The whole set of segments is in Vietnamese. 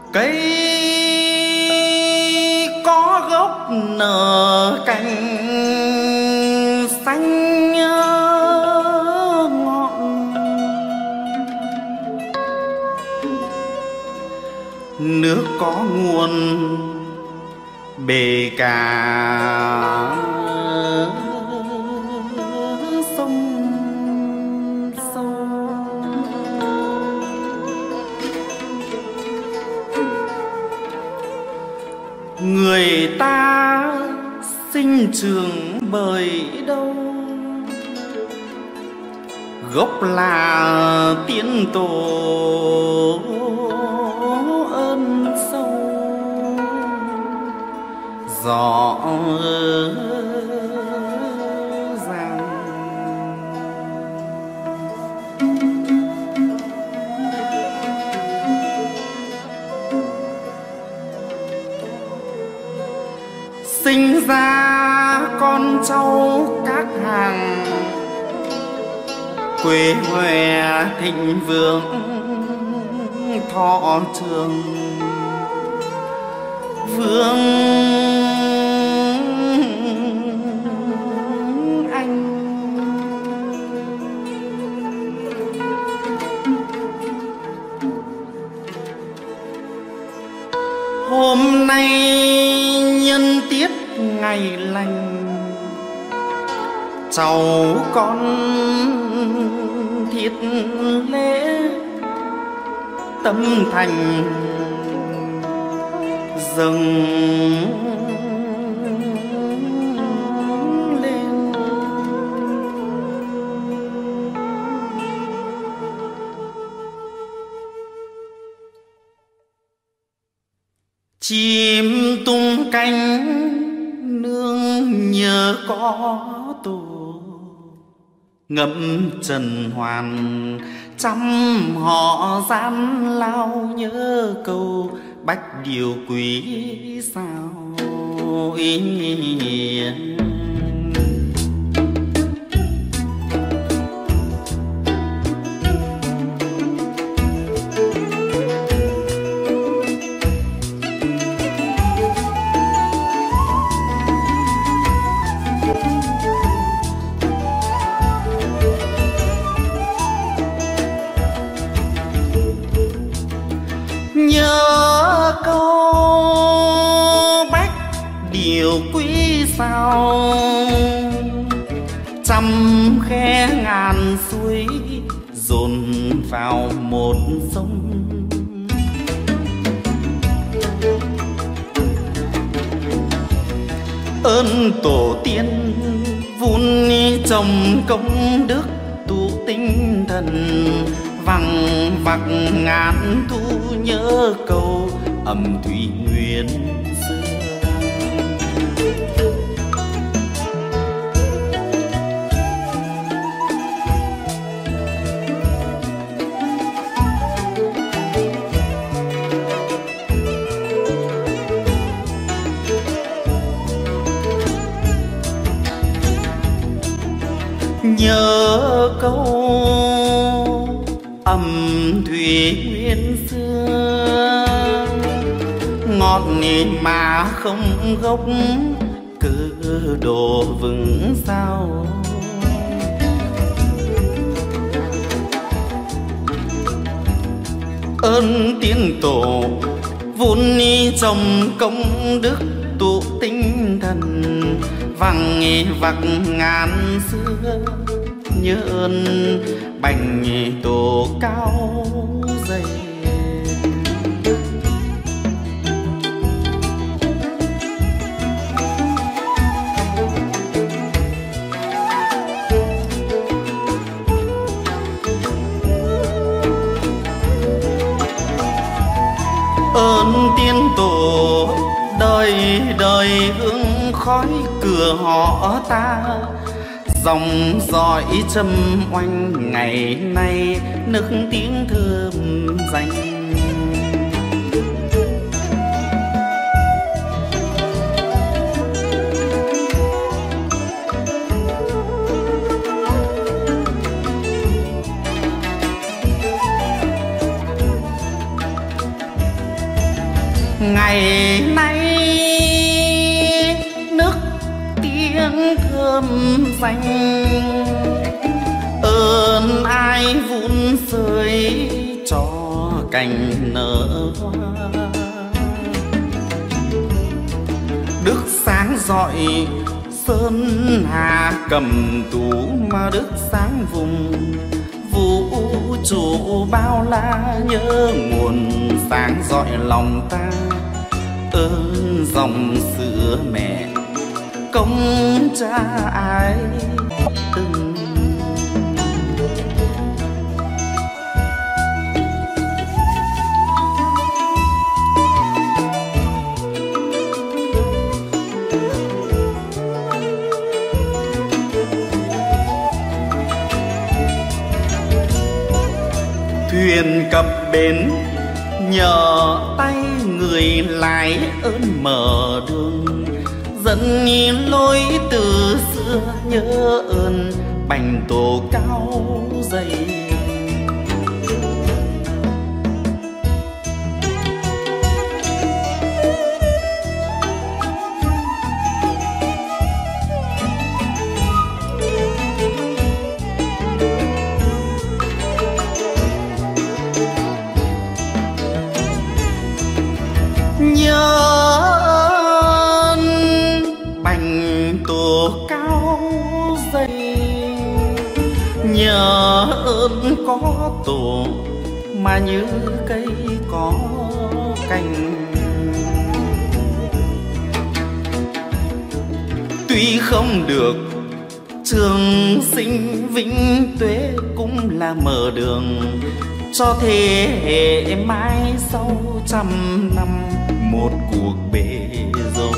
Cây có gốc nở cành xanh ngọn, nước có nguồn bể cả sông sâu. Người ta sinh trưởng bởi đâu, gốc là tiên tổ ơn sâu. Rõ ràng sinh ra con cháu các hàng, quê huệ thịnh vượng thọ trường. Vương Anh hôm nay nhân tiết ngày lành, cháu con thiết lễ tâm thành dâng lên. Chim tung cánh nương nhờ có tổ, ngậm trần hoàn trăm họ gian lao nhớ câu bách điều quý sao yên. Nhớ câu bách điều quý sao, trăm khe ngàn suối dồn vào một sông. Ơn tổ tiên vun trồng công đức tu tinh thần, vằng vặc ngàn thu nhớ câu ẩm thủy nguyên xưa. Nhớ câu ẩm thủy nguyên xưa, ngọt mà không gốc cứ đổ vững sao. Ơn tiên tổ vun trồng công đức tụ tinh thần, vằng vặc ngàn xưa nhớ ơn bành tổ cao dày. Ơn tiên tổ đời đời hương khói cửa họ ta, dòng dõi châm oanh ngày nay nức tiếng thơm danh. ngày nay nức tiếng thơm danh, ơn ai vun sới cho cành nở hoa. Đức sáng rọi sơn hà cầm tú, mà đức sáng vùng vũ trụ bao la. Nhớ nguồn sáng rọi lòng ta, ơn dòng sữa mẹ công cha ai từng. Thuyền cập bến nhờ tay người lái, ơn mở đường dẫn lối từ xưa. Nhớ ơn bành tổ cao dày, nhớ ơn bành tổ cao dày. Nhớ ơn có tổ mà như cây có cành. Tuy không được trường sinh vĩnh tuế, cũng là mở đường cho thế hệ mai sau trăm năm một cuộc bể dâu.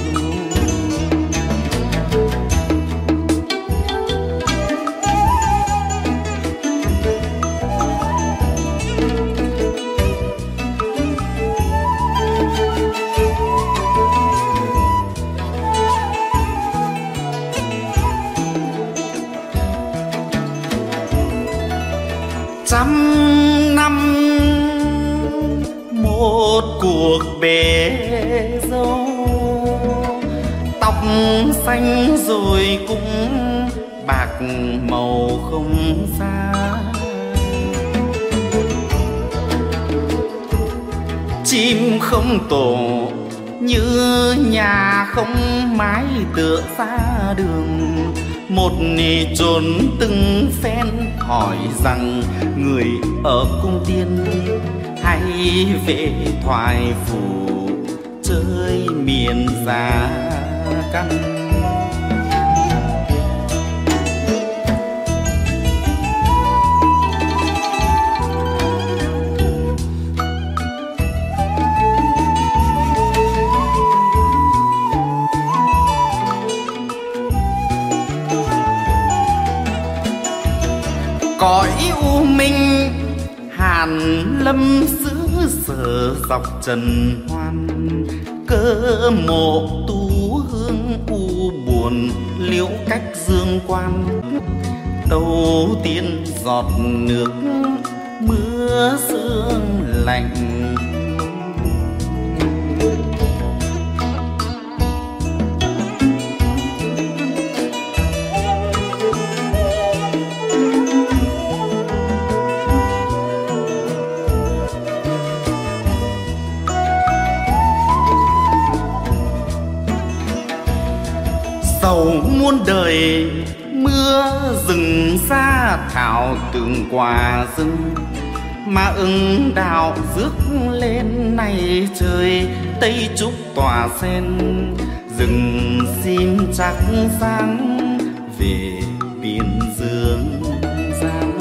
Trăm năm một cuộc bể dâu, tóc xanh rồi cũng bạc màu không xa. Chim không tổ như nhà không mái, tựa xa đường một nì trốn từng phen. Hỏi rằng người ở cung tiên hay về thoại phủ chơi miền giá căn. Cõi u minh hàn lâm xứ sở dọc trần hoan. Cơ mộ tu hương u buồn liễu cách dương quan. Đầu tiên giọt nước mưa sương lạnh. Sầu muôn đời mưa rừng xa thảo từng quả rừng. Mà ưng đào rước lên này trời Tây Trúc tỏa sen. Rừng xin chắc sáng về biên dương gian.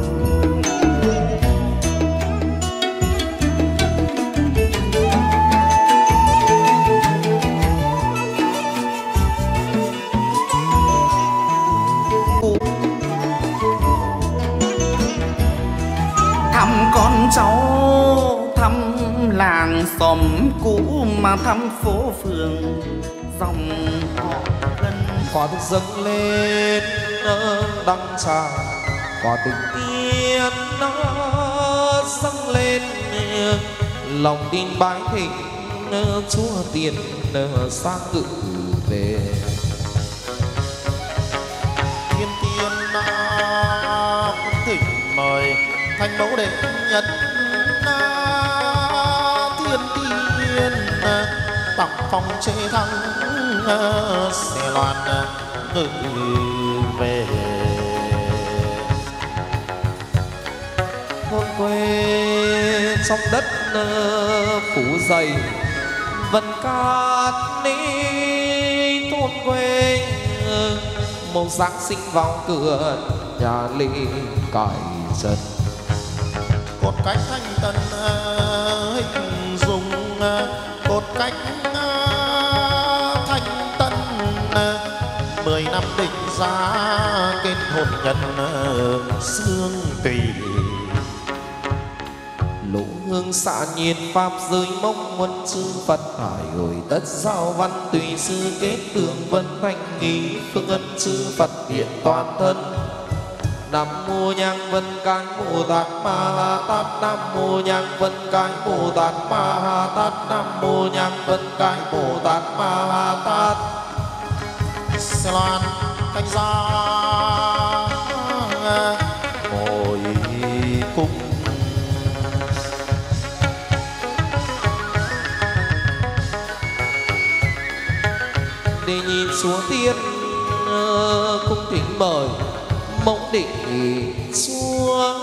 Thăm con cháu, thăm làng xóm cũ, mà thăm phố phường dòng họ gần. Có thức dâng lên đăng tràng, có tình tiên nó dâng lên lòng tin bái thịnh chúa tiền sang ngự về. Thiên tiên cũng thỉnh mời thanh mẫu đệ nhất thiên tiên tặng phong chế thắng xe loan ngự về. Thôn quê trong đất phủ dày vân cát ní, thôn quê màu Giáng sinh vào cửa nhà Lê cài chân. Cột cách thanh tân hình dung cột cách thanh tân 10 năm định ra kết hôn nhân xương tùy. Lỗ hương xạ nhiên pháp giới mong muôn chư Phật hải hồi tất giao văn tùy sư kết tường vân thanh nghi phương ân chư Phật hiện toàn thân. Nam mô Nhang Vân Cái Bồ Tát Ma Ha Tát. Nam mô Nhang Vân Cái Bồ Tát Ma Ha Tát. Nam mô Nhang Vân Cái Bồ Tát Ma Ha Tát. Xe loan thanh gia ngồi cung. Để nhìn xuống tiên cung thỉnh mời mộng định chúa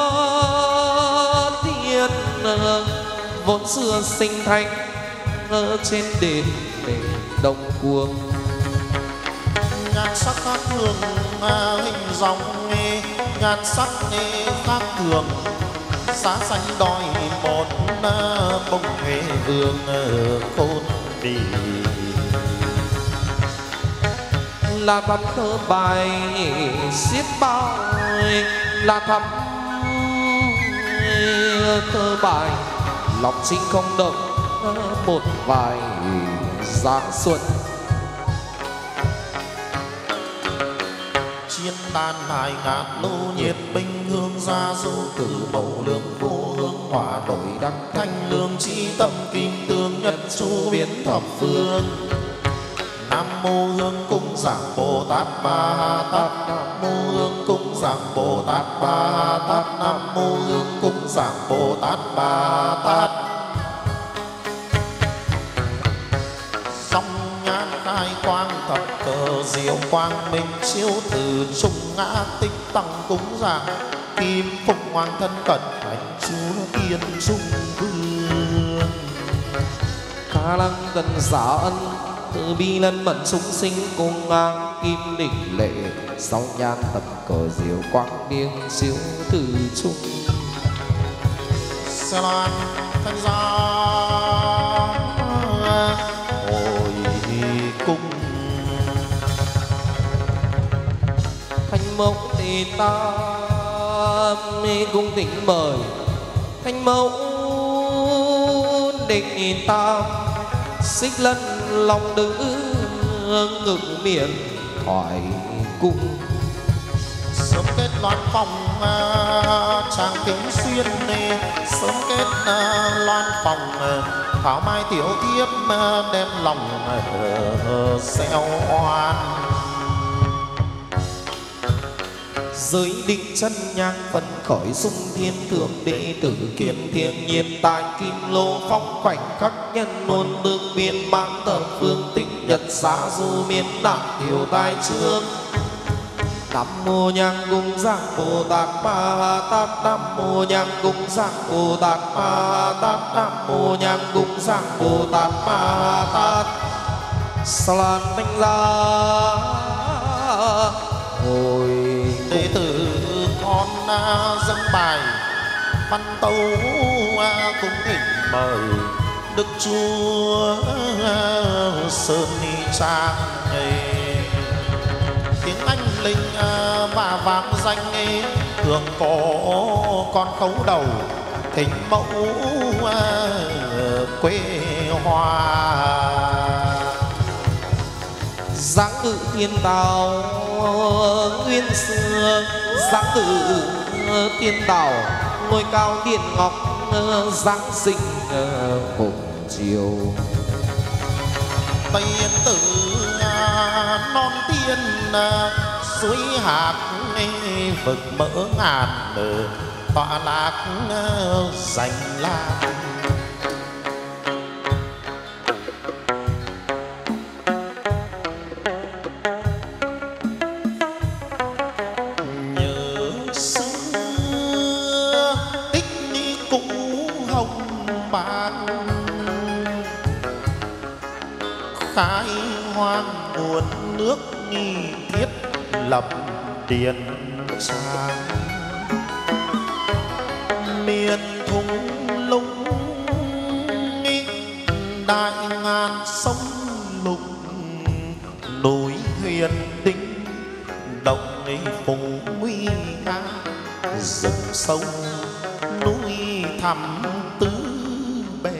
tiên vốn xưa sinh thành trên đền Đông Cuông. Nhan sắc khác thường hình dòng nhan sắc khác thường giá xanh đòi một bông huệ vương khôn bì. Là thắm thơ bài xiết bao, là thắm thơ bài lòng sinh không động một vài giáng xuân. Chiên đàn hải ngát lô nhiệt binh hương gia du từ màu lương vô hương hỏa đổi đắc thanh lương chi tâm kim tương nhất chu biến thập phương. Nam mô Hương cung giảng Bồ Tát Ma Ha Tát. Nam mô Hương cung giảng Bồ Tát Ma Ha Tát. Nam mô Hương cung giảng Bồ Tát Ma Ha Tát. Song nhan khai quang thập cờ diệu quang minh chiếu từ trung ngã tích tăng cúng giảng kim phục hoàng thân cận hành chúa tiên trung vương. Khả năng tần giả ân từ bi lân mẫn sung sinh cùng ngang kim đỉnh lệ sau nhan tập cờ diệu quang điên siêu từ trung. Xe loan thanh gia hồi cung. Thanh mẫu thì ta cung thỉnh mời thanh mẫu định ta xích lân lòng nữ ngực miệng hỏi cung. Sớm kết loan phòng trang kính xuyên sớm kết loan phòng thảo mai tiểu thiếp đem lòng xeo oan. Giới định chân nhang phân khởi sung thiên thượng đệ tử kiến thiên nhiên tại kim lô phong khoảnh khắc nhân luôn tương biên mang thập phương tịnh nhật xã du miên đẳng tiểu tai trương. Nam mô Nhang cung giảng Bồ Tát Ma Ha Tát. Nam mô Nhang cung giảng Bồ Tát Ma Ha Tát. Nam mô Nhang cung giảng Bồ Tát Ma Ha Tát. Sa lan thanh gia hồi đệ tử con dâng bài văn tấu cung thỉnh mời đức chúa sơn ni trang. Tiếng anh linh và vang danh thường có con khấu đầu thỉnh mẫu quê hoa. dáng ngự thiên tào nguyên xưa, dáng ngự thiên tào ngôi cao điện ngọc, giáng sinh cùng chiều. Tây Tử non tiên suối hạt vực mỡ ngàn tọa lạc danh lam. Nhớ xưa tích cũ hồng bạc khai hoang nguồn nước nghi thiết lập tiền trang. Miền thung lũng đại ngàn sông lục, núi huyền tinh động phù nguy nga, rừng sâu núi thẳm tứ bề.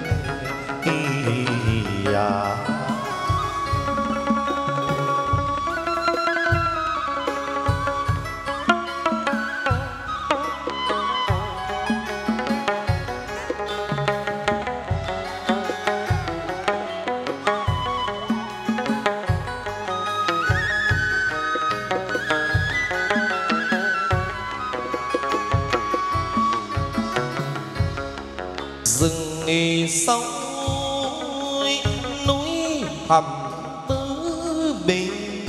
Rừng sâu núi thẳm tứ bề,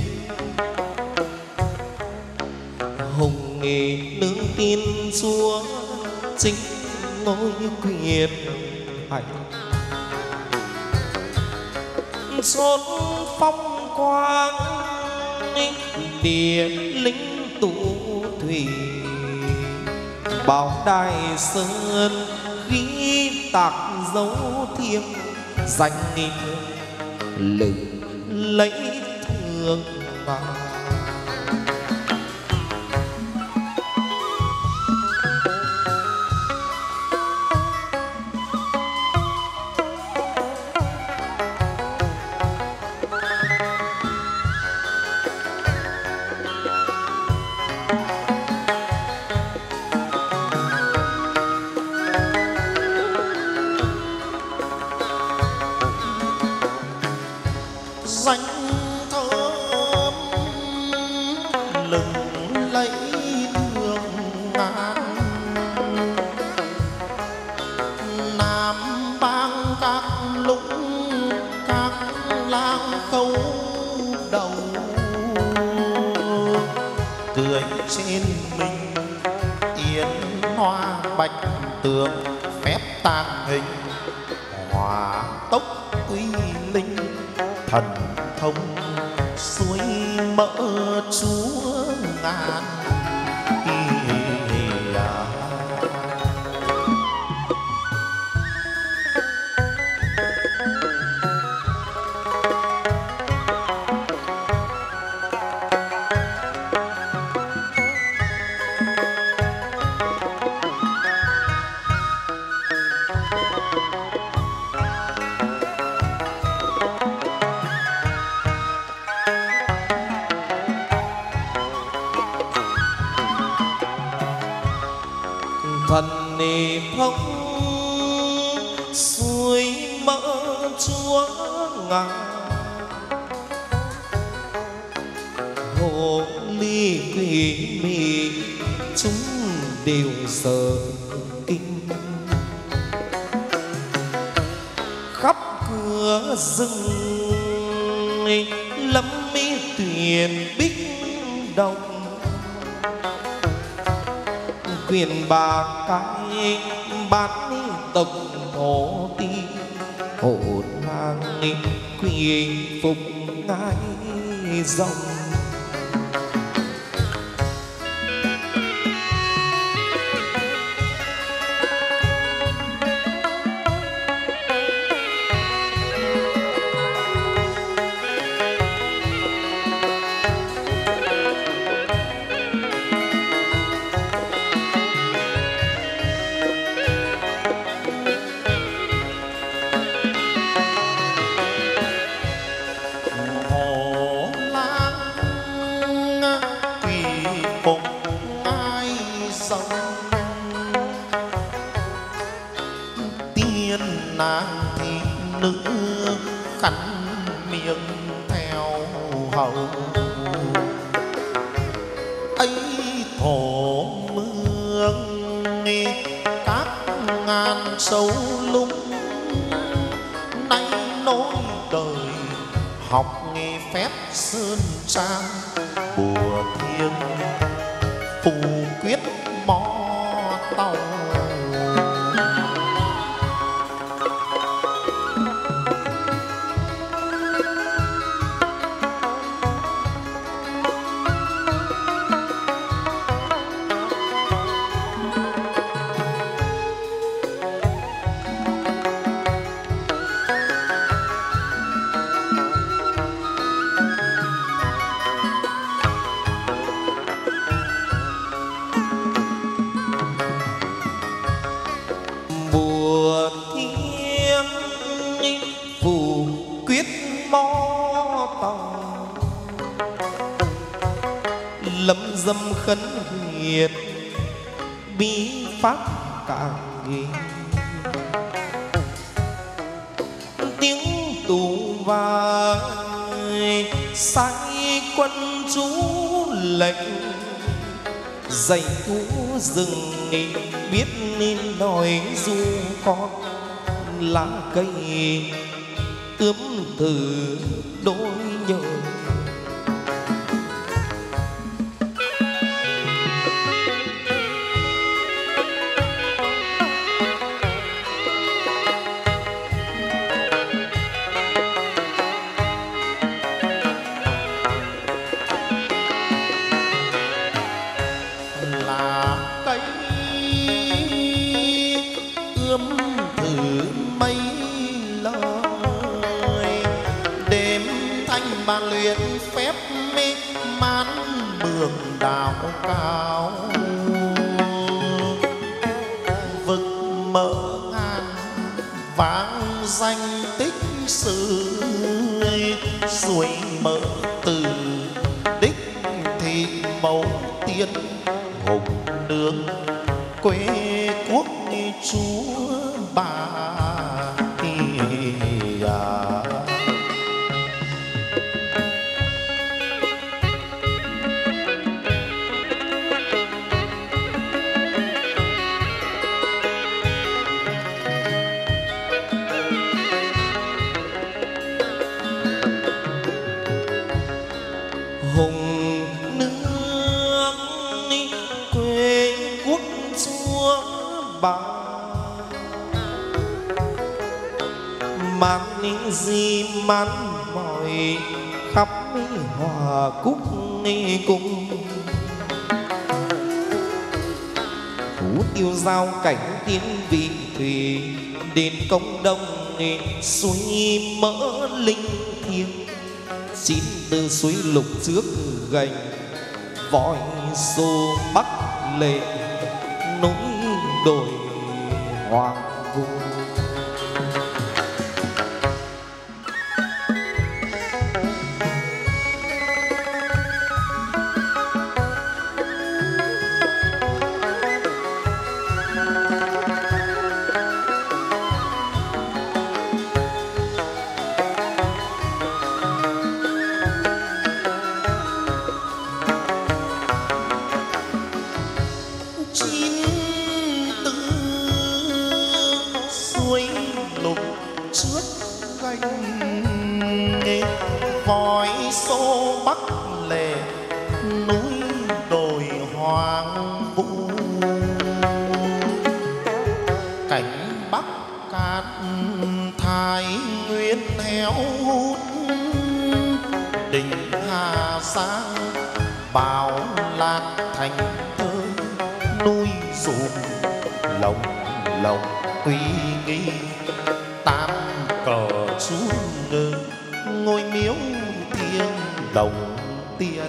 hùng nương tin chúa chính ngôi quyền hành. Chốn phong quang địa linh tụ thủy, bảo đài sơn ghi tạc dấu thiêng danh lừng lấy thương vàng. Danh thơm lừng lấy đường ngàn, Nam Bang các lũng các lang khâu đầu, cười trên mình yến hoa bạch tường phép tàng hình, hòa tốc uy linh thần thông suối mỡ chúa ngàn. Thần thông suối mỡ chúa ngàn, hồ ly quỷ mị chúng đều sợ kinh. Khắp cửa rừng lâm mỹ tuyền bích đồng, quyền bà cái bán tộc thổ ti hồn hàng quỳ phục ngai dòng. nhiên nàng thị nữ khăn miệng theo hầu ấy thổ mương các ngàn sâu lung nay nối đời học nghề phép sơn trang bùa thiêng phù quyết mõ tàu dâm khấn hiệt bí pháp càng ghi tiếng tù và sai quân chú lệnh dạy thú rừng biết nên nói du con lá cây ướm thử đôi nhờ cao vực mở ngàn vang danh tích sự suối mở từ đích thị mẫu tiên hùng nương quê quốc chúa bà di man mỏi khắp hòa cúc cung phú tiêu giao cảnh tiên vị thủy đến công đông suối mỡ linh thiêng chín từ suối lục trước gành vòi xô bắc lệ núi đồi hoàng vu uy nghi tam cờ xuống ngơ ngôi miếu thiên đồng tiên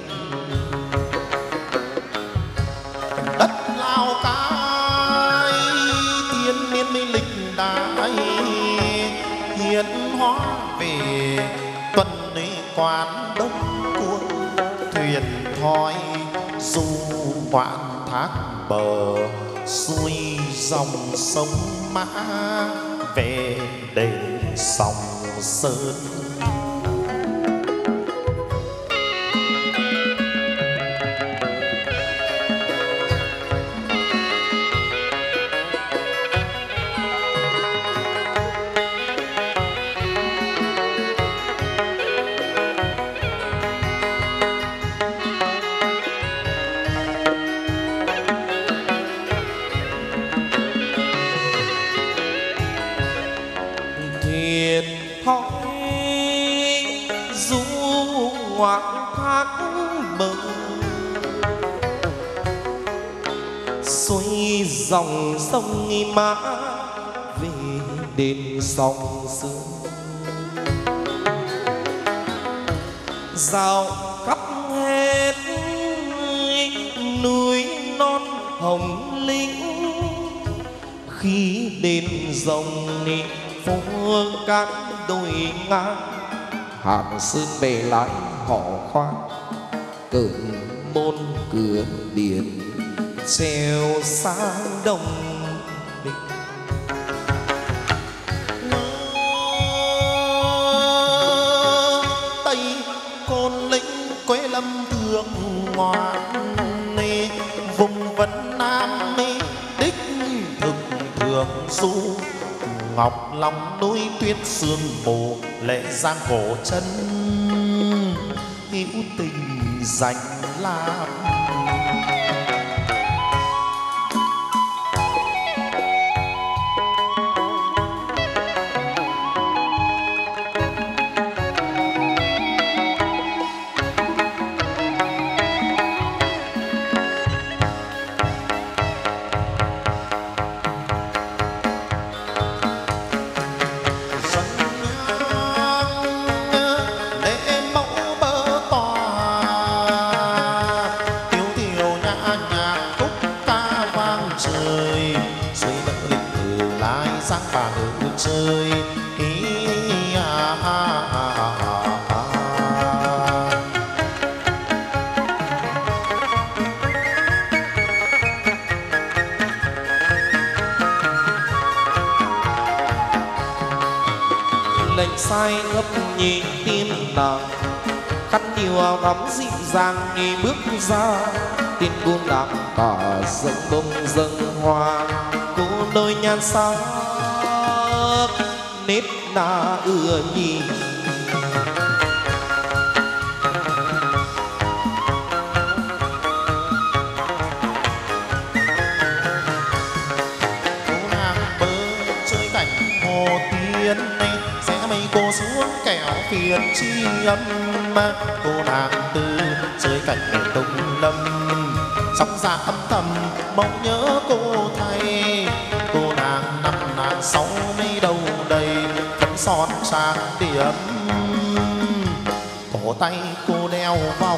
đất Lào Cai thiên niên minh lịch đại hiến hóa về tuần quán đông cuồng thuyền thoi du ngoạn thác bờ xuôi dòng sông Mã về đền Song Sơn. Dòng sông Mã về đền Song Sơn, dạo khắp hết núi non Hồng Lĩnh. Khi đền rồng phố cát đồi ngang, Hàn Sơn về lái họ khoan cơn môn cửa điện treo sang Đông Định. Tây Côn Lĩnh Quế Lâm Thượng Ngoan, vùng Vân Nam đích thực thường du. Ngọc Long núi tuyết sương mù, Lệ Giang cổ chân hữu tình dành làm. Sai ngấp nhị tim nàng, khăn nhiều áo thắm dịu dàng đi bước ra. Tiên cung đang cả dâng bông dâng hoa, cô đôi nhan sắc nếp na ưa nhìn. Cô nàng bơ chơi cảnh hồ tiên này, cô xuống kẹo phiền chi âm. Cô nàng từ dưới cạnh tung lâm, sóng ra âm thầm mong nhớ cô thầy. Cô nàng năm nàng sáu mấy đầu đầy, phấn son trang điểm, cổ tay cô đeo vòng.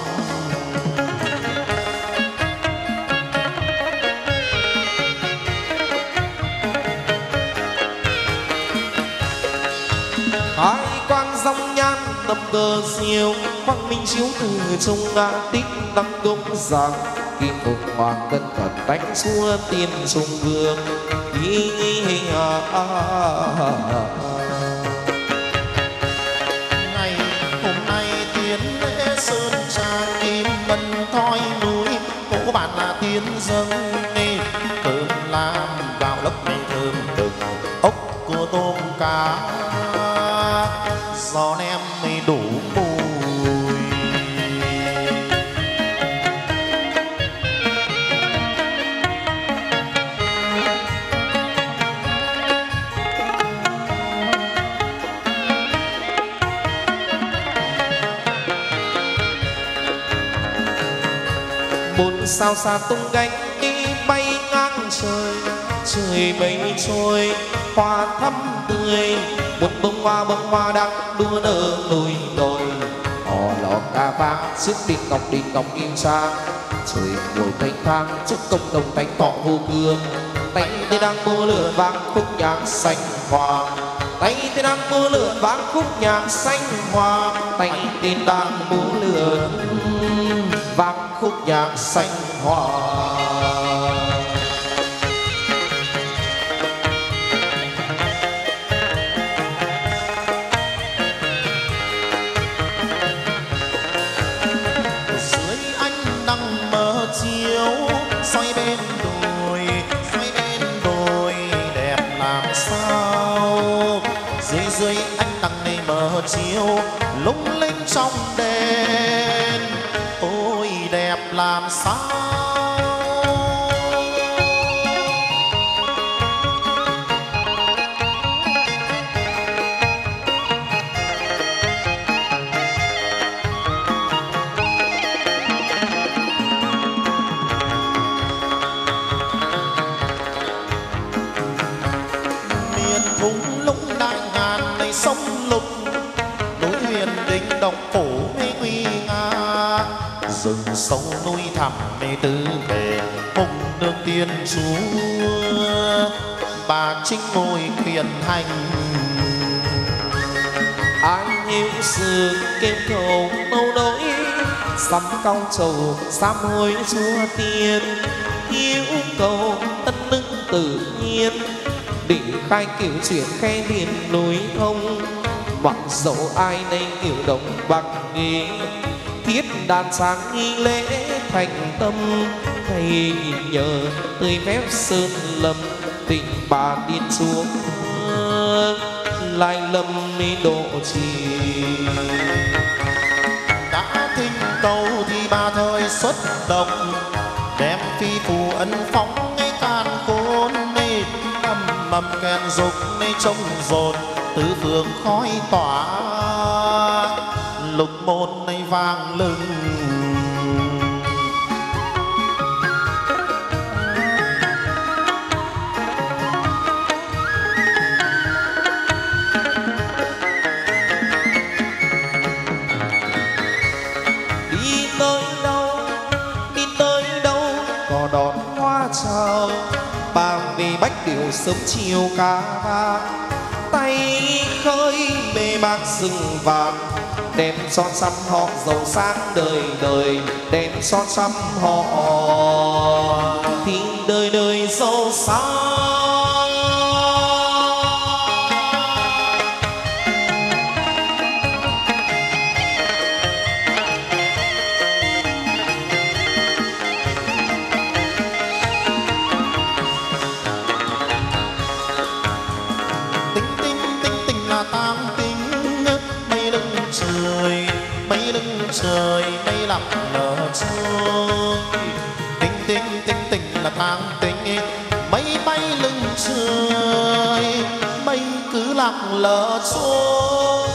Hai quang dòng nhan tầm cờ siêu, quang minh chiếu từ trong ngã tích đăng công giang. Kim phục hoàng tân thật đánh xua tiên sùng vương. Ngày hôm nay tiến lễ sơn trang, kim mân thoi núi, cổ bạn là tiên dâng. Thơm làm gạo lốc này thơm đực, ốc cua tôm cá, giò nem mì đủ mùi. Bốn sao xa tung cánh đi bay ngang trời, trời mây trôi hoa thắm tươi. Một bông hoa đang đua nở nồi nồi, họ lò ca vang xiết đình ngọc kim trang. Trời ngồi thanh thang chúc công đồng đánh thọ vô cương. Tay tay đang múa lửa vang khúc nhạc xanh hoa, tay tay đang múa lửa vang khúc nhạc xanh hoa. Tay tay đang múa lửa vang khúc nhạc xanh hoa. làm sao. Dưới ánh nắng này mờ chiều lung linh trong đèn, ôi đẹp làm sao. Sông lục núi huyền đình đồng phủ mê nguy nga, rừng sâu núi thẳm mê tư về hùng nương tiên chúa. Bà trinh ngồi thuyền hành ai hiếu sự kêu cầu mâu nỗi, sắm cong trầu sám hối chúa tiên. Hiếu cầu tân nức tự nhiên, định khai kiểu chuyện khe biển núi thông. Mặc dẫu ai nay kiểu đồng bạc nghi, thiết đàn sáng nghi lễ thành tâm. Thầy nhờ tươi phép sơn lâm, tình bà tiên xuống lai lâm mi độ trì. Đã thinh cầu thì bà thời xuất động, đem phi phù ân phóng ngay can khôn mê. Mầm kèn dục mê trông rồn, tứ phương khói tỏa lục môn này vang lừng. Đi tới đâu có đón hoa chào, bà về bách điệu sớm chiều ca vang. Tay khơi bê bạc rừng vàng, đem son sắm họ giàu sang đời đời. Đem son sắm họ thì đời đời giàu sang. Trời mây lặng lờ trôi, tinh tinh tinh tinh là tháng tinh. Mây bay lưng trời, mây cứ lặng lờ trôi.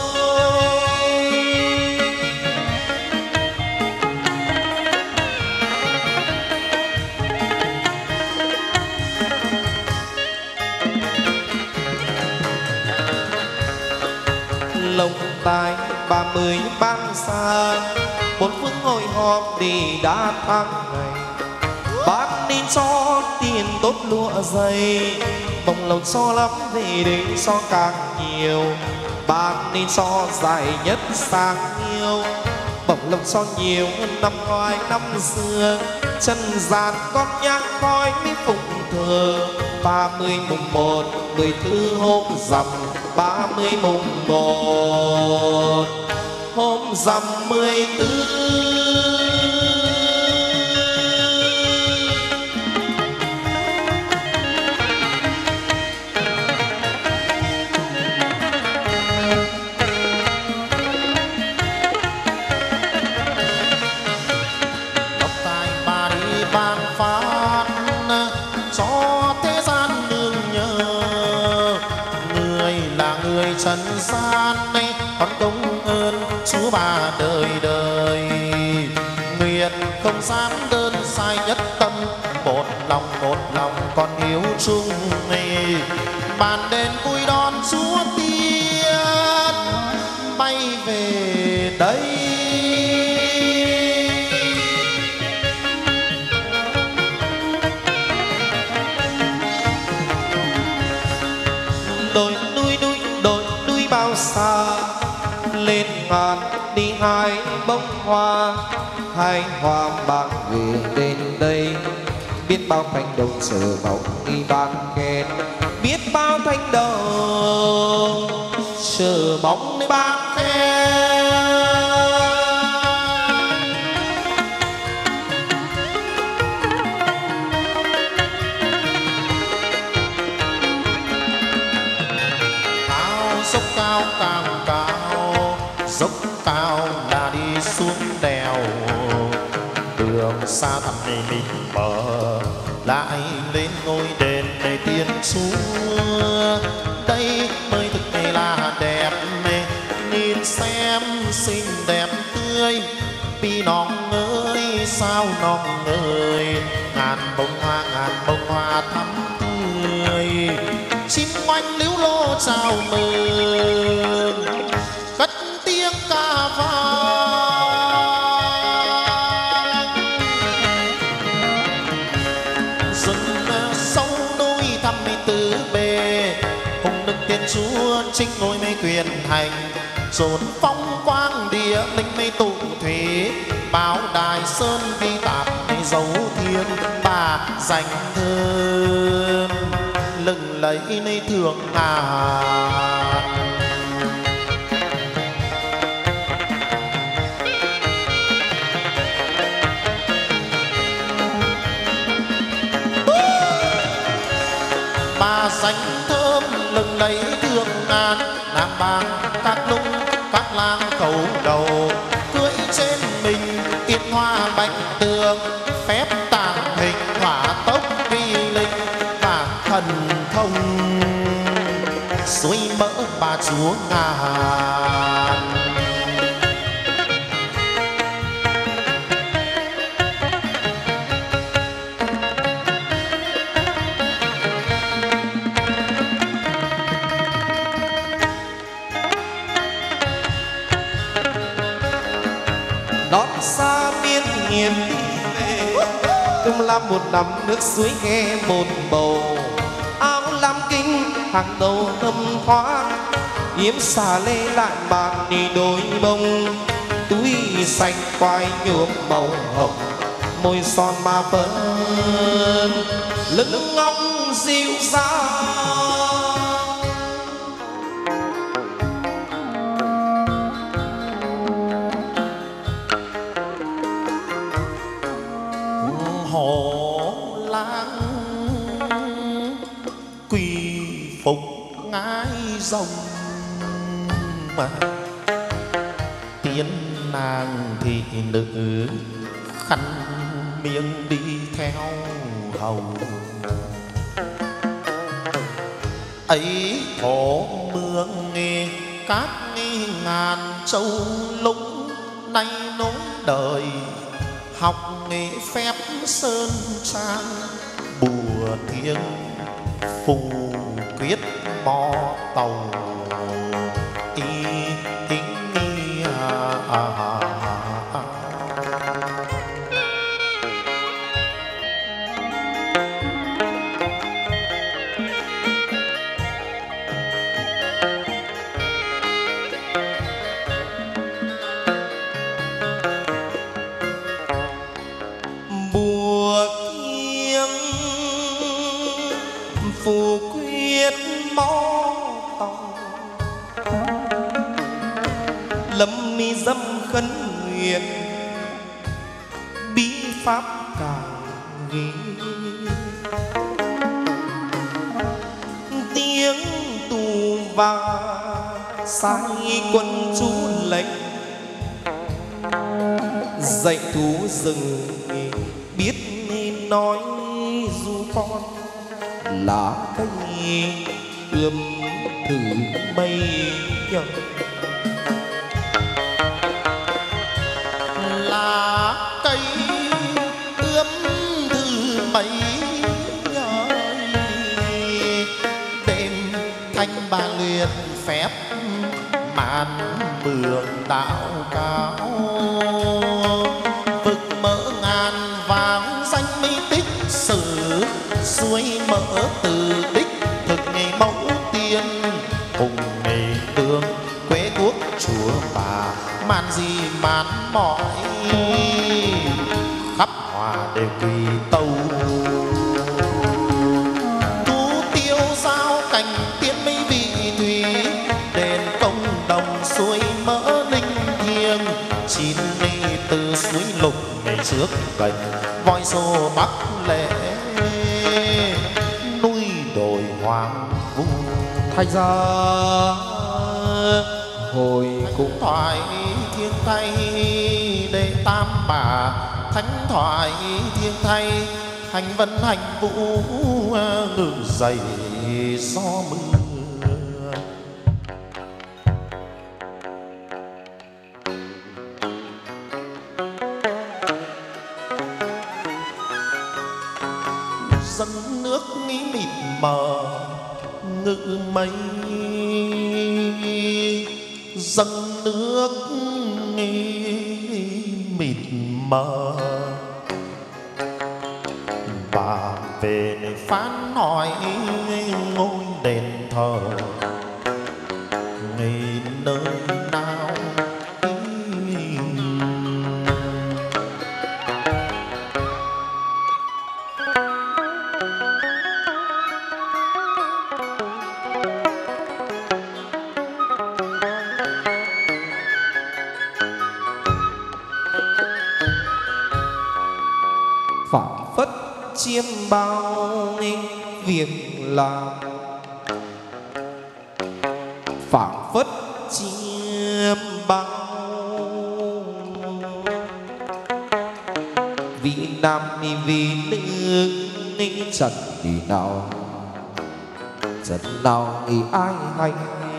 Lồng tai 30 ban xa, một phương hội họp đi đã tháng ngày. Bát nên cho tiền tốt lụa dày, bồng lồng so lắm về đến so càng nhiều. Bát nên so dài nhất sang yêu, bồng lồng so nhiều hơn năm ngoái năm xưa. Chân gian con nhang khói mới phụng thờ, 30 mùng 1 10 thứ hôm rằm. 30 mùng 1 hôm rằm 14. Đọc tài bà đi ban phát cho thế gian nương nhờ. Người là người trần gian này, con công ơn Chúa bà đời đời. Nguyện không dám đơn sai nhất tâm, một lòng con hiếu chung này. Bàn đền vui đón Chúa Tiên bay về đây. Đồi núi bao xa, lên ngàn đi hái bông hoa. Hai hoa bạc về đến đây, biết bao thanh đồng chờ bóng đi ban khen. Biết bao thanh đồng chờ bóng đi ban khen. xa thẳm này mình mở lại lên ngôi đền để tiên chúa. Đây mới thực này là đẹp này, nhìn xem xinh đẹp tươi. Vì nong ơi sao nong ơi, ngàn bông hoa thắm tươi. Chim oanh líu lô chào mừng, cất tiếng ca vang. Rừng sâu núi thăm tứ bề, hùng đức tiên chúa chính ngôi mê quyền hành. Dồn phong quang địa linh mây tụ thủy, báo đài sơn vi tạp dấu thiên. Bà dành thơm lừng lấy nơi thượng ngàn. Bà dành thơm lừng lấy thượng ngàn. Nam bang các lung các lang khẩu đầu, cưỡi trên mình tiên hoa bạch tường. Phép tàng hình hỏa tốc vi linh và thần thông, suối mỡ bà chúa ngàn. Đón xa biên nghiền đi về, cơm lam một năm nước suối nghe một bầu. Áo lam kinh hàng đầu thâm thoáng, yếm xà lê lại bàn đi đôi bông. Túi xanh quai nhuộm màu hồng, môi son ma phấn lưng ngọc dịu dàng. Hổ lang quỳ phục ngái rồng, mà tiên nàng thị nữ khăn miệng đi theo hầu. Ấy thổ mương nghe các ngàn châu lũng, nay nối đời học nghề phép sơn trang. Bùa thiêng phù quyết mò tàu, y phù quyết mó tòng. Lâm mi dâm khấn nguyện, bí pháp càng ghi. Tiếng tù và sai quân chú lệnh, dạy thú rừng biết nên nói du con. Lá cây ươm thử mây nhờ, lá cây ươm thử mây nhờ. Đêm thanh ba luyện phép màn mường đạo cao, vực mỡ ngàn vàng danh mi tích sử. Suối mỡ từ đích thực ngày mẫu tiên, cùng ngày tương quế quốc chúa bà. Man gì man mỏi khắp hòa đều quỳ tâu. Tú tiêu giao cảnh tiên mấy vị thủy, đền công đồng suối mỡ linh thiêng. Chín ni từ suối lục ngày trước gần voi xô bắc lệ, núi đồi hoang vu. thành ra hồi cũng thoại thiên tay để tam bà thánh thoại thiêng thay, hành vân hành vũ ngự dậy gió mưa. Dâng nước nghĩ mịt mờ ngự mây, dâng nước mịt mờ và về phán hỏi ngôi đền thờ ngày nơi nào. phảng phất chiêm bao việc làm, phảng phất chiêm bao vì nam vì nữ trần đi nào, trần nào nghĩ ai hay.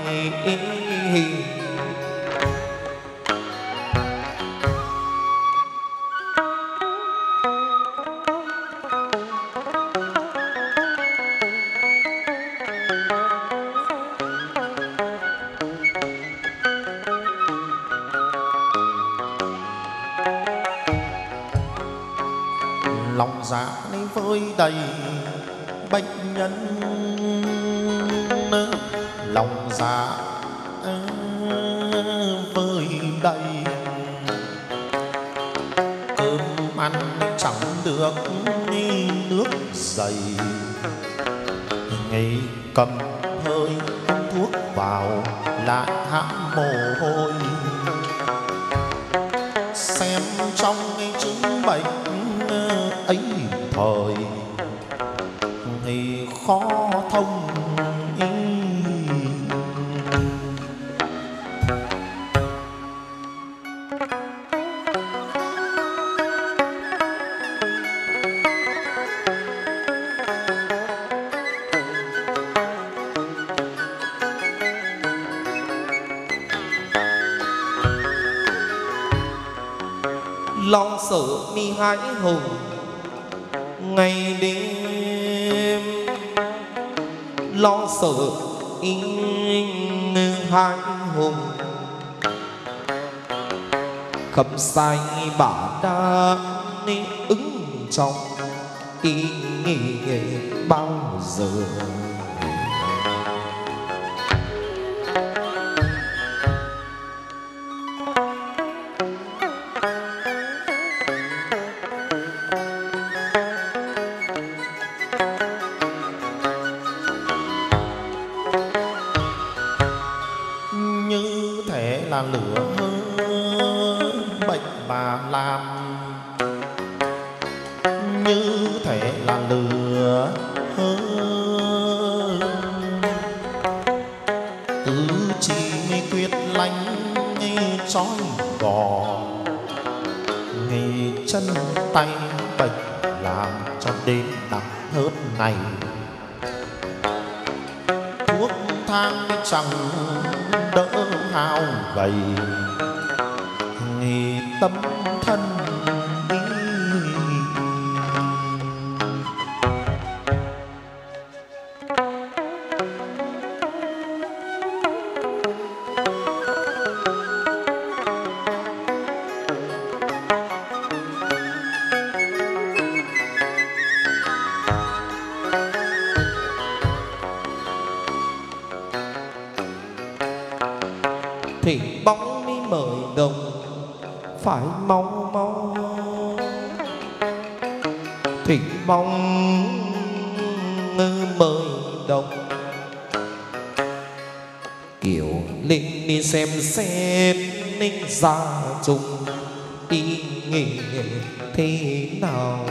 Lòng dạ vơi đầy bệnh nhân, lòng dạ vơi đầy cơm ăn chẳng được nước dày, ngày cầm hơi thuốc vào lại hãm mồ hôi, xem trong chứng bệnh ấy thời thì khó thông. Lo sợ mi hãi hùng ngày đêm, lo sợ hai hùng khâm sai bà đã ứng trong ý nghĩa bao giờ. Là lửa bệnh bà làm, như thể là lửa tứ chi quyết lánh trói gò, ngày chân tay bệnh làm cho đêm nặng hơn ngày, thuốc thang chẳng đỡ hao gầy, nghề tâm thân đi. Thì bóng mi mời đồng phải mau mau, thì bóng mời đồng kiểu lên đi xem xét ra chung ý nghĩa thế nào.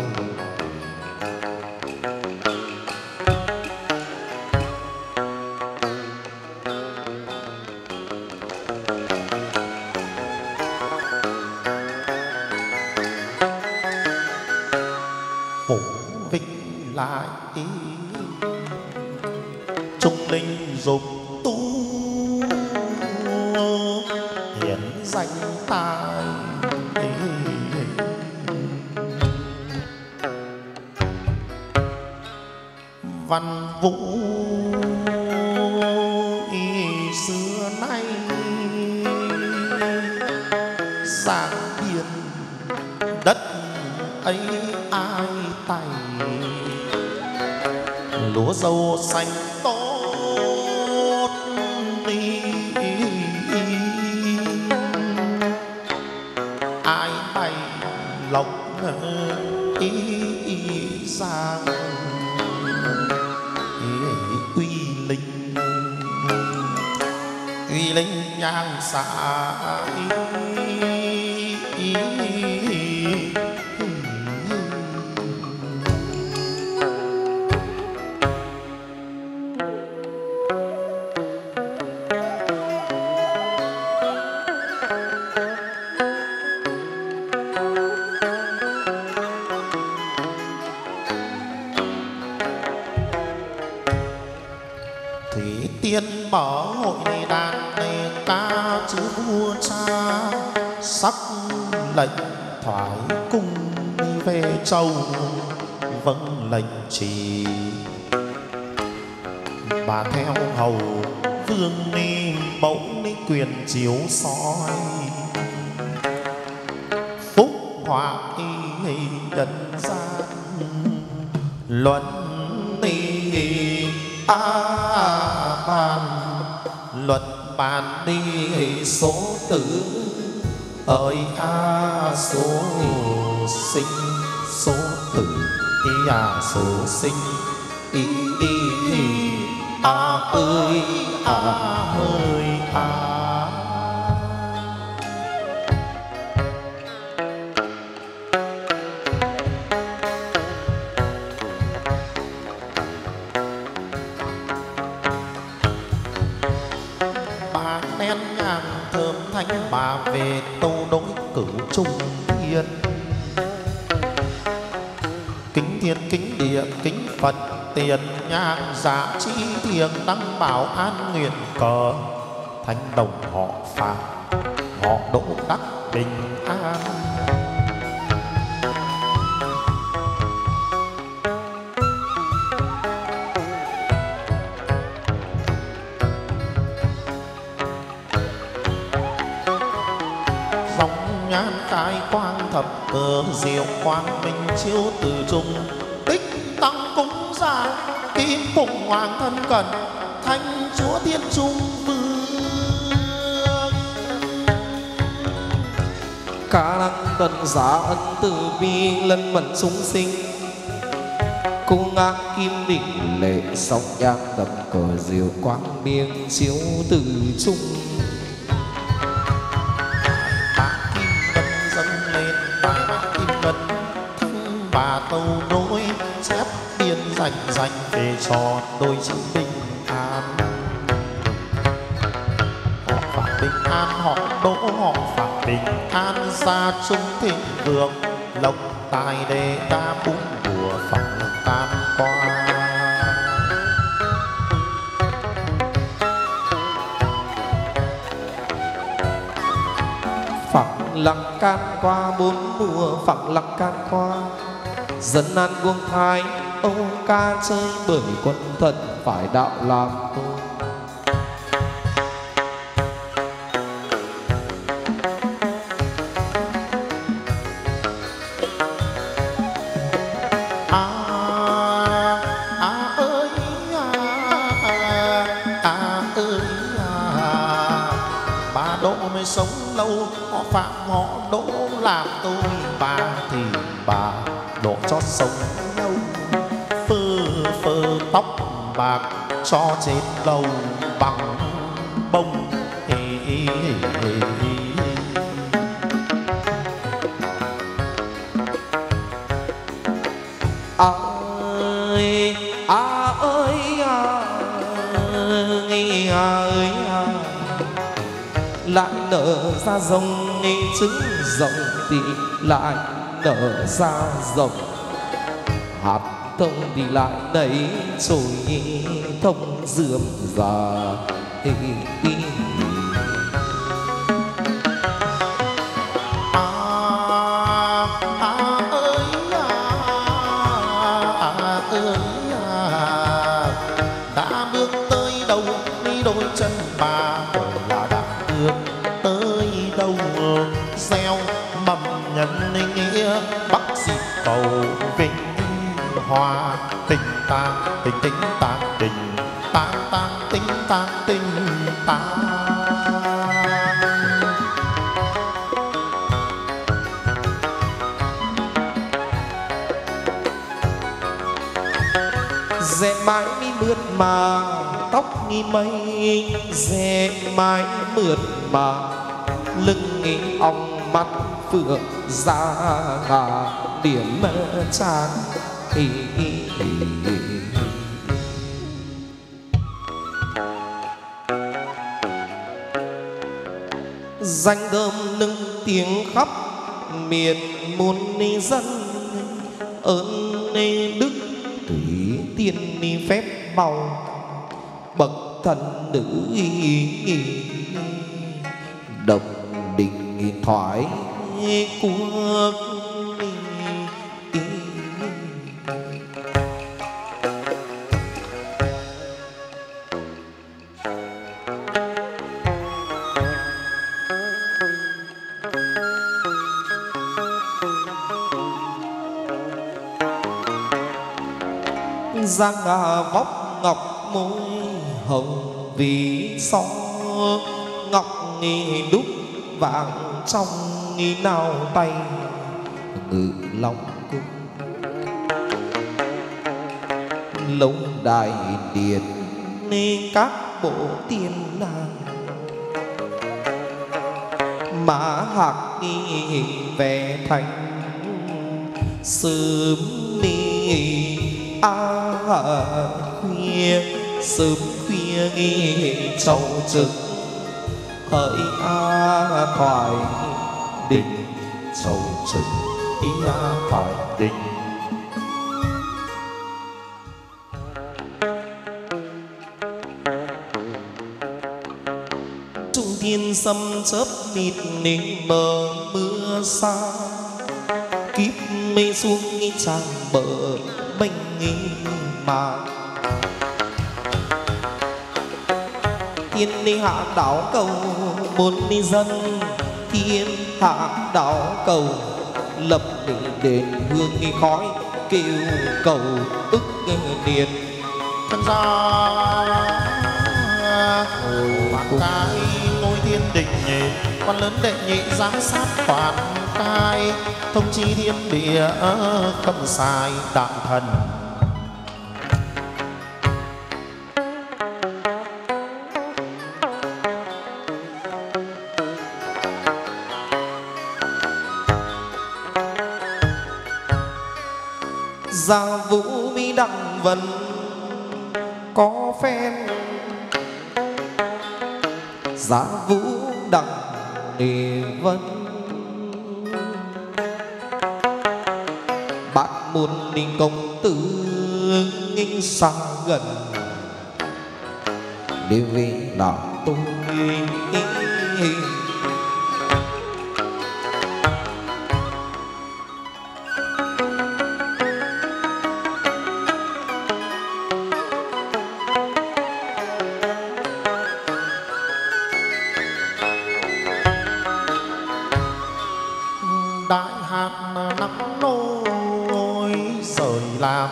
lại trung linh dục tu hiển danh tài văn vũ xưa nay giang biên đất ấy ai tay lúa dâu xanh tốt đi ai bày lộc ý giang uy linh nhang xạ thủy tiên mở hội đàn này ca chữ vua cha sắc lệnh thoái cung về châu vâng lệnh trì bà theo hầu vương ni mẫu ni quyền chiếu soi phúc họa y nhân gian luận ni bàn luật bàn đi số tử ơi số sinh số tử số sinh ơi bà về tâu đối cửu trung thiên kính thiên kính địa kính Phật tiền nhang giá chi thiêng đăng bảo an nguyện cờ thanh đồng họ Phạm họ Đỗ đắc bình an cái quang thập cờ diệu quang minh chiếu từ trung tích tăng cúng gia kim phụng hoàng thân cận thanh chúa thiên trung vương cả năng tận giá ân từ bi lân mẫn chúng sinh cung ngang kim đỉnh lệ song nhang tập cờ diệu quang miên chiếu từ trung bà tâu nối chép biên dành về cho đôi chữ bình an họ Phạm bình an họ Đỗ họ Phạm bình an gia trung thịnh vượng lộc tài đề ca bốn mùa phẳng tam qua phẳng lặng can qua bốn mùa phẳng lặng can qua dân an vương thái âu ca chơi bởi quân thần phải đạo làm tôi bà Đỗ mới sống lâu họ Phạm họ Đỗ làm tôi bà thì bà Đỗ cho sống lâu phơ tóc bạc cho trên đầu bằng bông lại nở ra rồng trứng rồng thì lại nở ra rồng hạt thông đi lại đấy rồi thông dườm già. Đã bước tới đâu đi đôi chân bà hỏi là đã bước tới đâu, gieo mầm nhân nghĩa bắc dịp cầu vinh hoa. Tình tang tình tình tang tình tang tang tình tang tình tang. Rẽ mái mi mượt mà tóc nghi mây, rẽ mái mượt mà lưng nghi ong mắt phượng ra ngà điểm tràn. Danh thơm nâng tiếng khắp miền muôn dân, ơn đức thủy tiên ni phép màu bậc thần nữ độc định thoái quốc. Giang vóc ngọc môi hồng vì son, ngọc nghi đúc vàng trong nghi nào tay ngự long cung. Lông đài điện nên các bộ tiên nàng, mã hạc nghi về thành sớm mi khuya sớm khuya nghi trầu trực hỡi thoại đình trầu trực thoại đình. Trung thiên xâm chớp mịt ninh mờ mưa xa, kíp mây xuống nghi tràn bờ mênh nghi mà. Thiên ni hạ đảo cầu bốn ni dân, thiên hạ đảo cầu lập đền hương nghi khói kêu cầu ức niên. Thân ra Phạn Cai ngôi thiên đình, quan lớn đệ nhị giám sát Phạn Cai, thông chi thiên địa không sai đại thần. Gia vũ mi đặng vân có phen, gia vũ đặng đề vân bát môn ninh công tử nghinh xa gần đều vì đạo tôi. Đại hạt nắng nôi rời làm,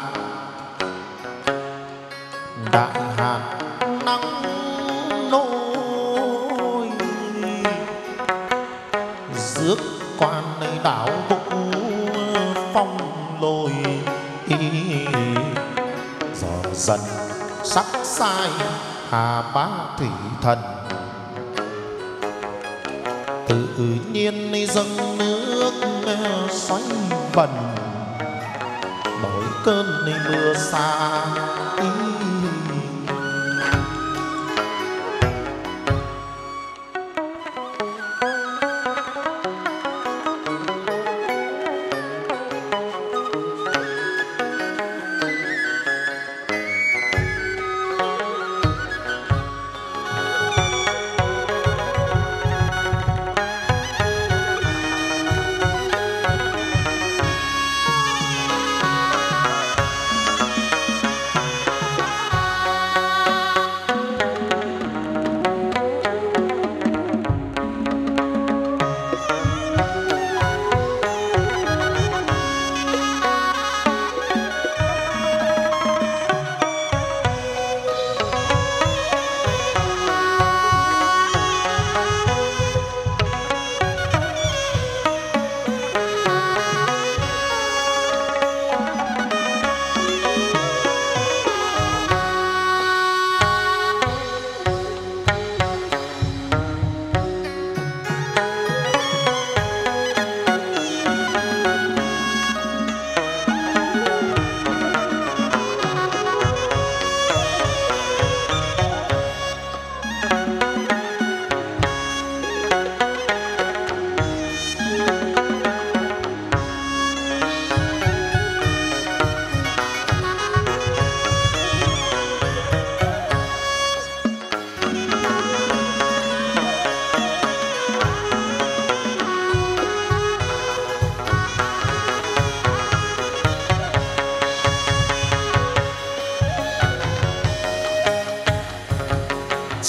đại hạt nắng nôi rước quan đảo vũ phong lôi. Giờ dần sắc sai hà bá thủy thần, tự nhiên dâng nước xoáy vần đổi cơn mưa xa.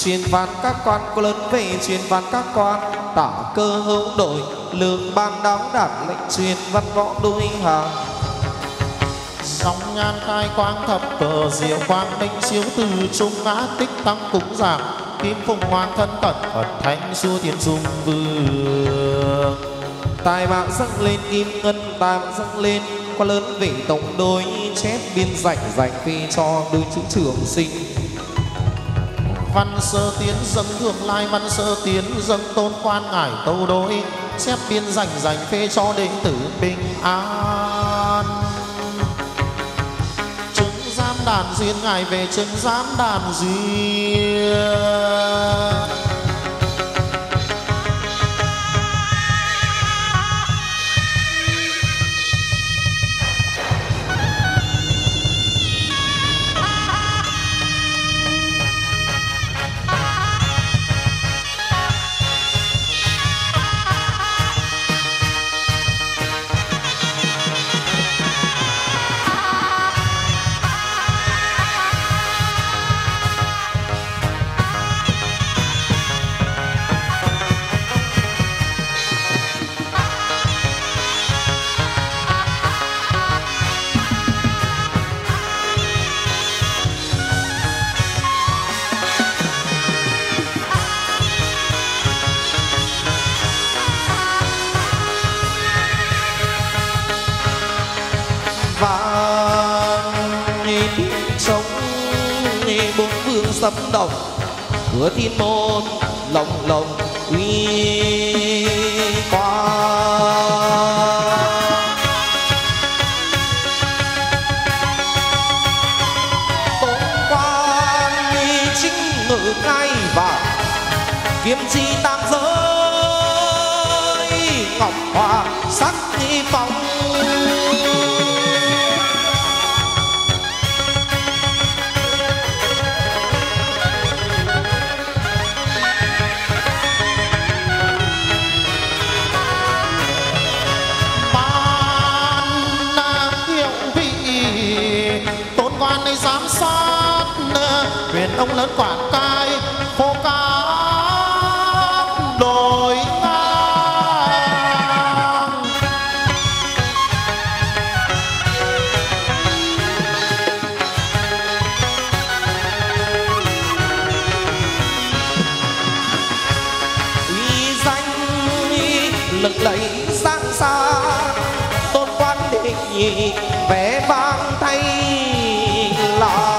Truyền phạt các quan có lớn về truyền phạt các quan, tả cơ hữu đội lương ban đáo đạt lệnh truyền văn võ đôi hàng. Song nhan khai quang thập cờ diệu quang minh chiếu từ trung ngã tích tăng cúng giảng kim phụng hoàng thân cẩn Phật thánh xua thiên dung vương. Tài mạng dâng lên kim ngân, tài mạng dâng lên quan lớn về tổng đối chép biên rảnh phi cho đôi chữ trường sinh. Văn sơ tiến dâng thượng lai, văn sơ tiến dâng tôn quan ngải tâu đối chép biên rảnh phê cho đệ tử bình an. Chứng giám đàn duyên ngài về chứng giám đàn duyên. Sấm động cửa thiên môn lồng lồng uy quang. Tôn quan chính ngự ngai vàng kiếm chi tam giới ngọc hoa sắc phong. Giám sát quyền ông lớn quản cai phố cát đồi ngang. Uy danh lừng lẫy sang xa, tôn quan đệ nhị vẻ vang thay là.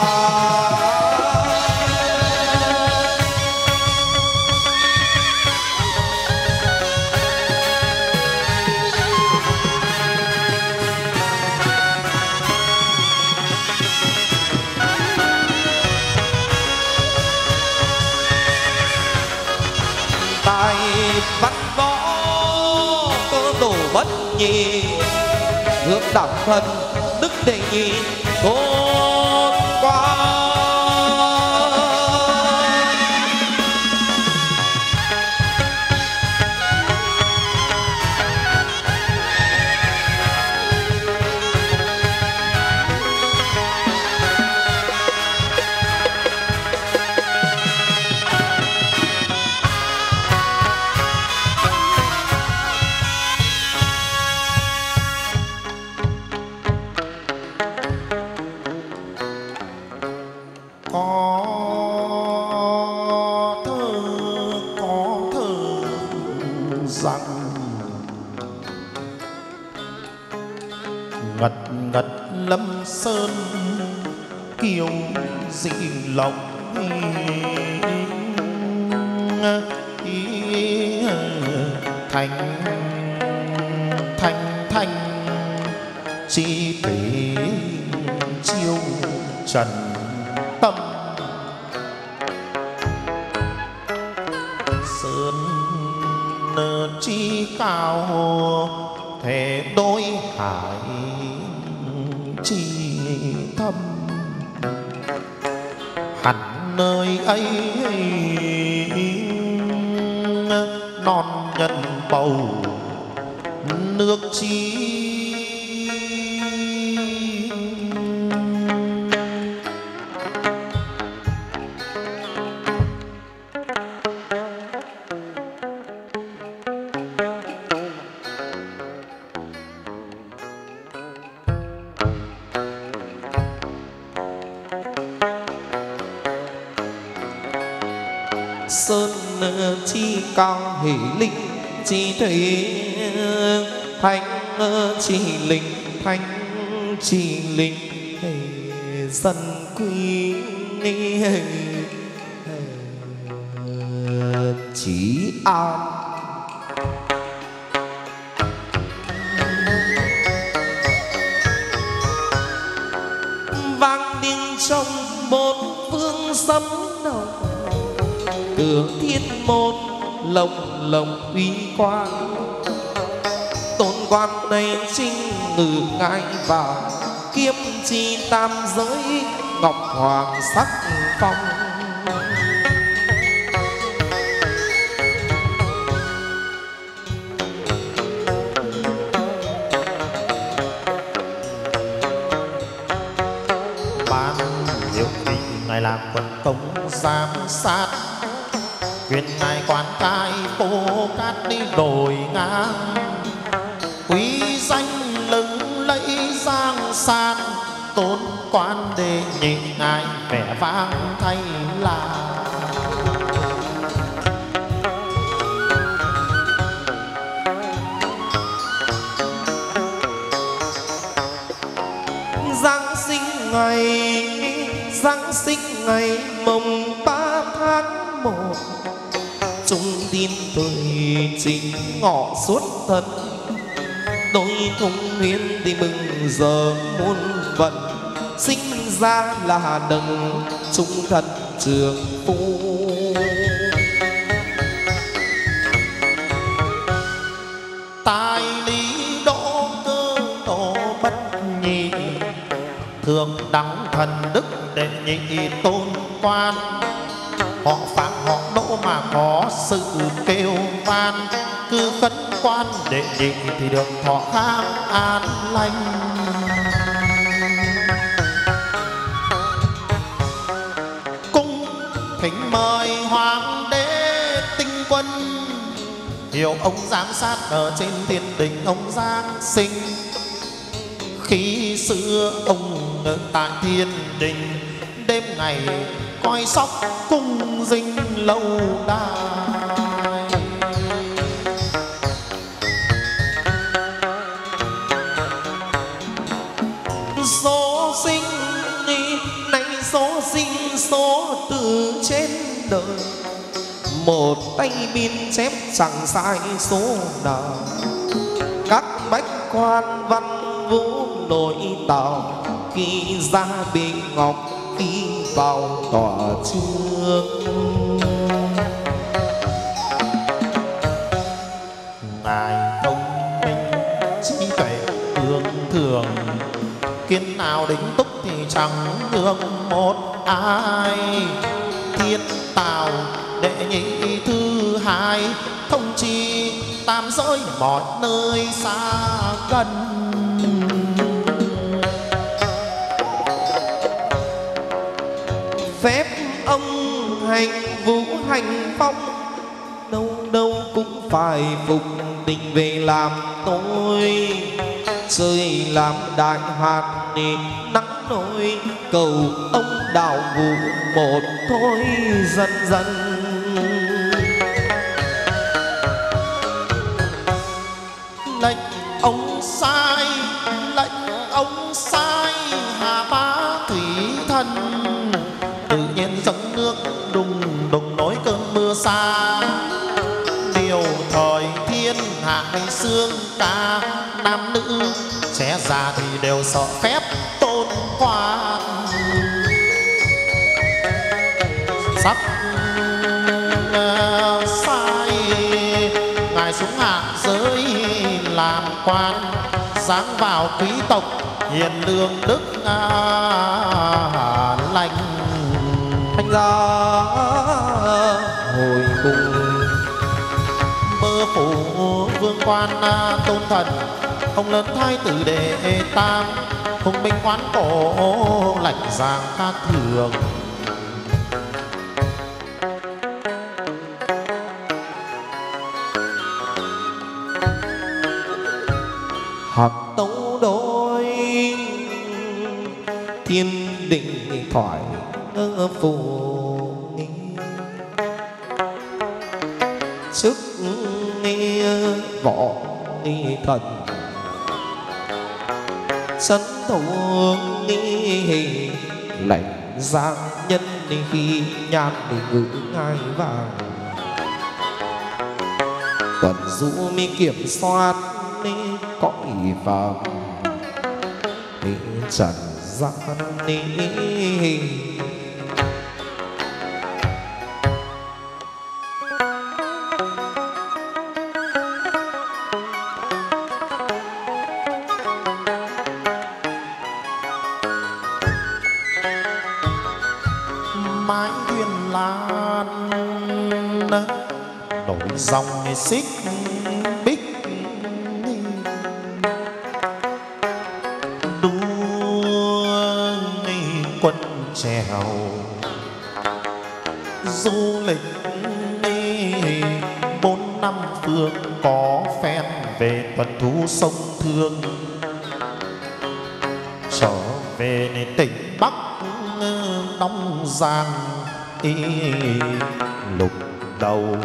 Tài văn võ cơ đồ bất nhị, hướng đẳng thân đức đệ nhị tôn quan. ngật ngật lâm sơn kiều dị lòng thành thanh thanh chi tế chiêu trần tâm sơn chi cao thể đôi hải chi thâm hẳn nơi ấy non nhân bầu nước chi sơn chi cao hỷ linh chi thủy thánh chi linh thánh chi linh dân quy chí an. Vang tiếng trong bốn phương sấm động, cửa thiên môn lồng lồng uy quang. Tôn quan này trinh ngự ngai vàng, kiếm chi tam giới ngọc hoàng sắc phong. Ban hiệu vị ngài làm quần công giám sát, quyền ngài quan cai phố cát đi đồi ngang. Quý danh lừng lẫy giang san, tôn quan đề nhị ngài vẻ vang thay là. Giáng sinh ngày mồng 3 tháng 1, trung tin tuổi chính ngọ suốt thân. Đôi thung nguyên thì mừng giờ muôn vận, sinh ra là đấng trung thân trường phu. Tài lý đỗ cơ tổ bất nhị, thường đẳng thần đức đệ nhị tôn quan. Họ phạm họ đỗ mà có sự kêu van, cứ khấn quan đệ nhị thì được thọ khang an lành. Cung thỉnh mời hoàng đế tinh quân, hiểu ông giám sát ở trên thiên đình ông Giáng sinh. Khi xưa ông ở tại thiên đình, đêm ngày coi sóc cung dinh lâu đài. Số sinh này số sinh số từ trên đời, một tay biên chép chẳng sai số nào. Các bách quan văn vũ nội tào, khi ra bên ngọc khi vào tòa chương. Ngài thông minh trí tuệ tương thường, kiến nào đính túc thì chẳng được một ai. Thiên tào đệ nhị thứ hai, thông chi tam giới mọi nơi xa gần. Phép ông hành vũ hành phong, đâu đâu cũng phải phục tình về làm tôi. Trời làm đại hạn nắng nôi, cầu ông đào vụ một thôi dần dần. Lệnh ông sai, lệnh ông sai, Hà Bá Thủy Thần tự nhiên dòng nước đùng đùng nổi cơn mưa xa. Điều thời thiên hạ ngày xương ca, nam nữ trẻ già thì đều sợ phép tôn quan. Sắp sai ngài xuống hạ giới làm quan, dáng vào quý tộc hiền lương đức lành. Thành ra hồi cùng Mơ phủ vương quan tôn thần, ông lớn thái tử đệ tam, hùng binh quán cổ lạnh giang khác thường. học tấu đôi thiên định thoại phù. chức võ thần sân thủ lãnh giang nhân khi nhàn ngữ ngai vàng tuần du mi kiểm soát cõi vàng trần gian mái thuyền lan đổi dòng xích bích đua quân trèo du lịch 4 năm phương có phen về tuần thú sông Thương trở về tỉnh Bắc đóng giang lục đầu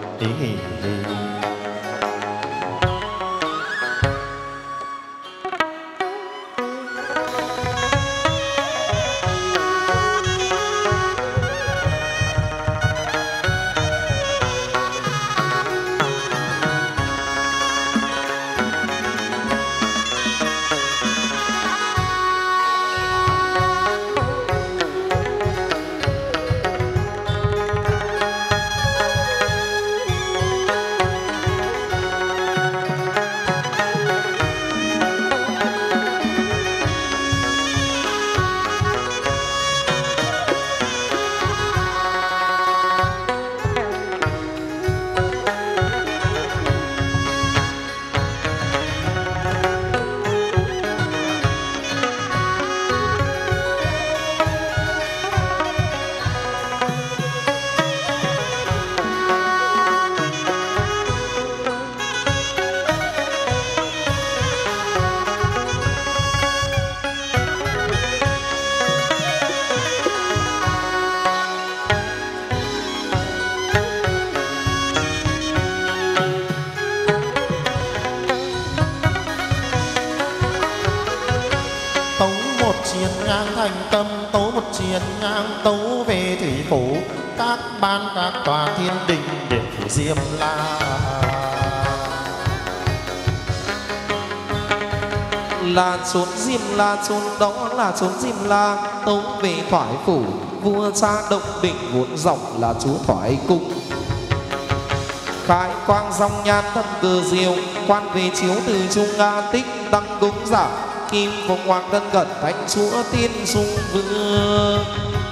các tòa thiên đình để phủ Diêm La. Là chốn Diêm La, chốn đó là chốn Diêm La. Tấu về thoại phủ, vua cha động định vốn dòng là chúa thoại cung. Khai quang dòng nhan thân cờ diệu, quan về chiếu từ trung nga tích đăng cúng giả. Kim phụng hoàng thân cận thánh chúa tiên dung vương.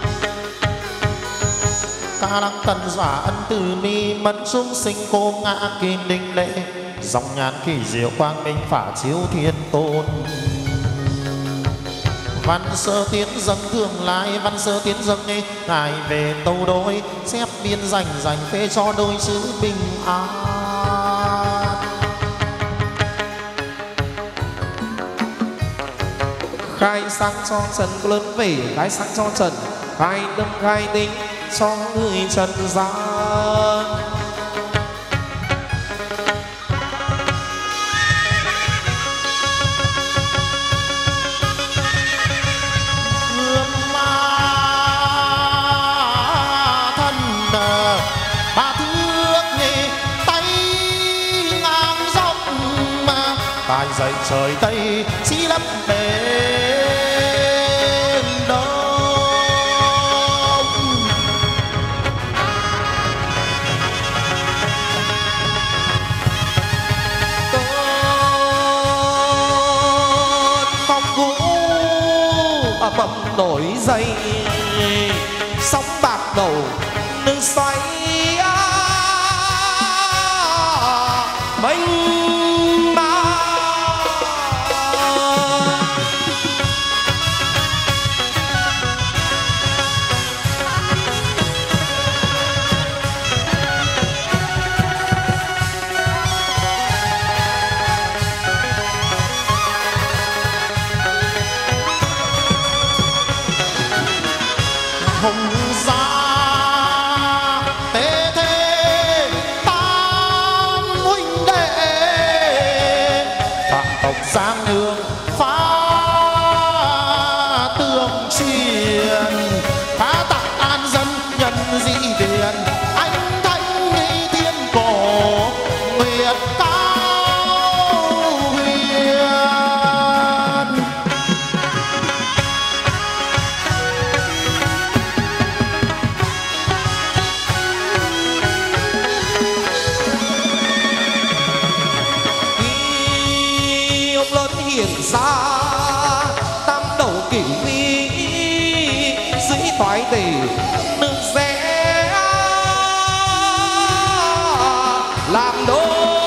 Ca lăng tần giả ân từ mi mẫn sung sinh cô ngã kim đinh lễ. Dòng nhàn kỳ diệu quang minh phả chiếu thiên tôn. Văn sơ tiến dâng thường lai, văn sơ tiến dâng ngài về tâu đối. Xếp biên dành phê cho đôi chữ bình an. Khai sáng cho trần lớn về, khai sáng cho trần, khai tâm khai tính cho người trần gian. Gươm ma thân ba thước nhị tay ngang dọc tài dậy trời tây chỉ lấp bên đông. Cơn phong vũ ầm ầm nổi dậy, sóng bạc đầu nước xoáy mênh mang. Hùng gia tế thế ta địa cao huyền. Khi ông lớn hiện ra tam đầu cửu vi dưới thoái tề nước rẽ làm đôi.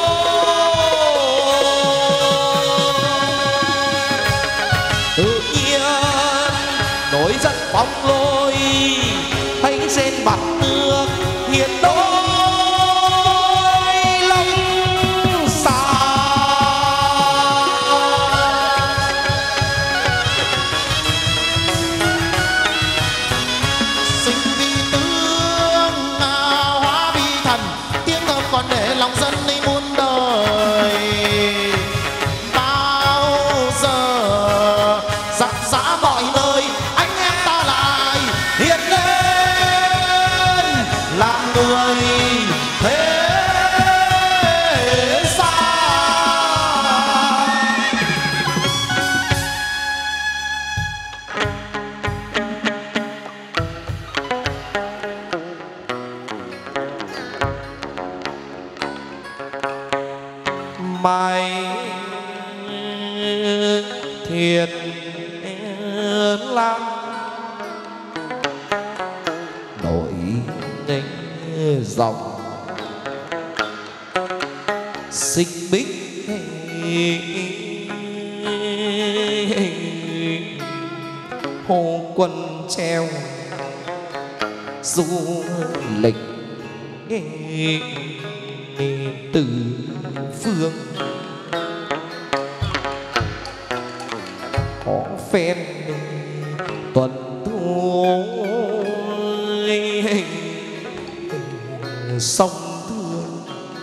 Tự nhiên nổi giận phong lôi thấy trên mặt nước hiện đôi lông xà. Sinh vì tướng hóa vì thần, tiếng thơm còn để lòng dân đi muôn đời. Bao giờ giặc giã mọi nơi, anh em ta lại hiện lên làm người thế gian. Mai thiệt lắm nổi dòng xích bích hồ quân treo du lịch từ phương có phen tuần thu sông thương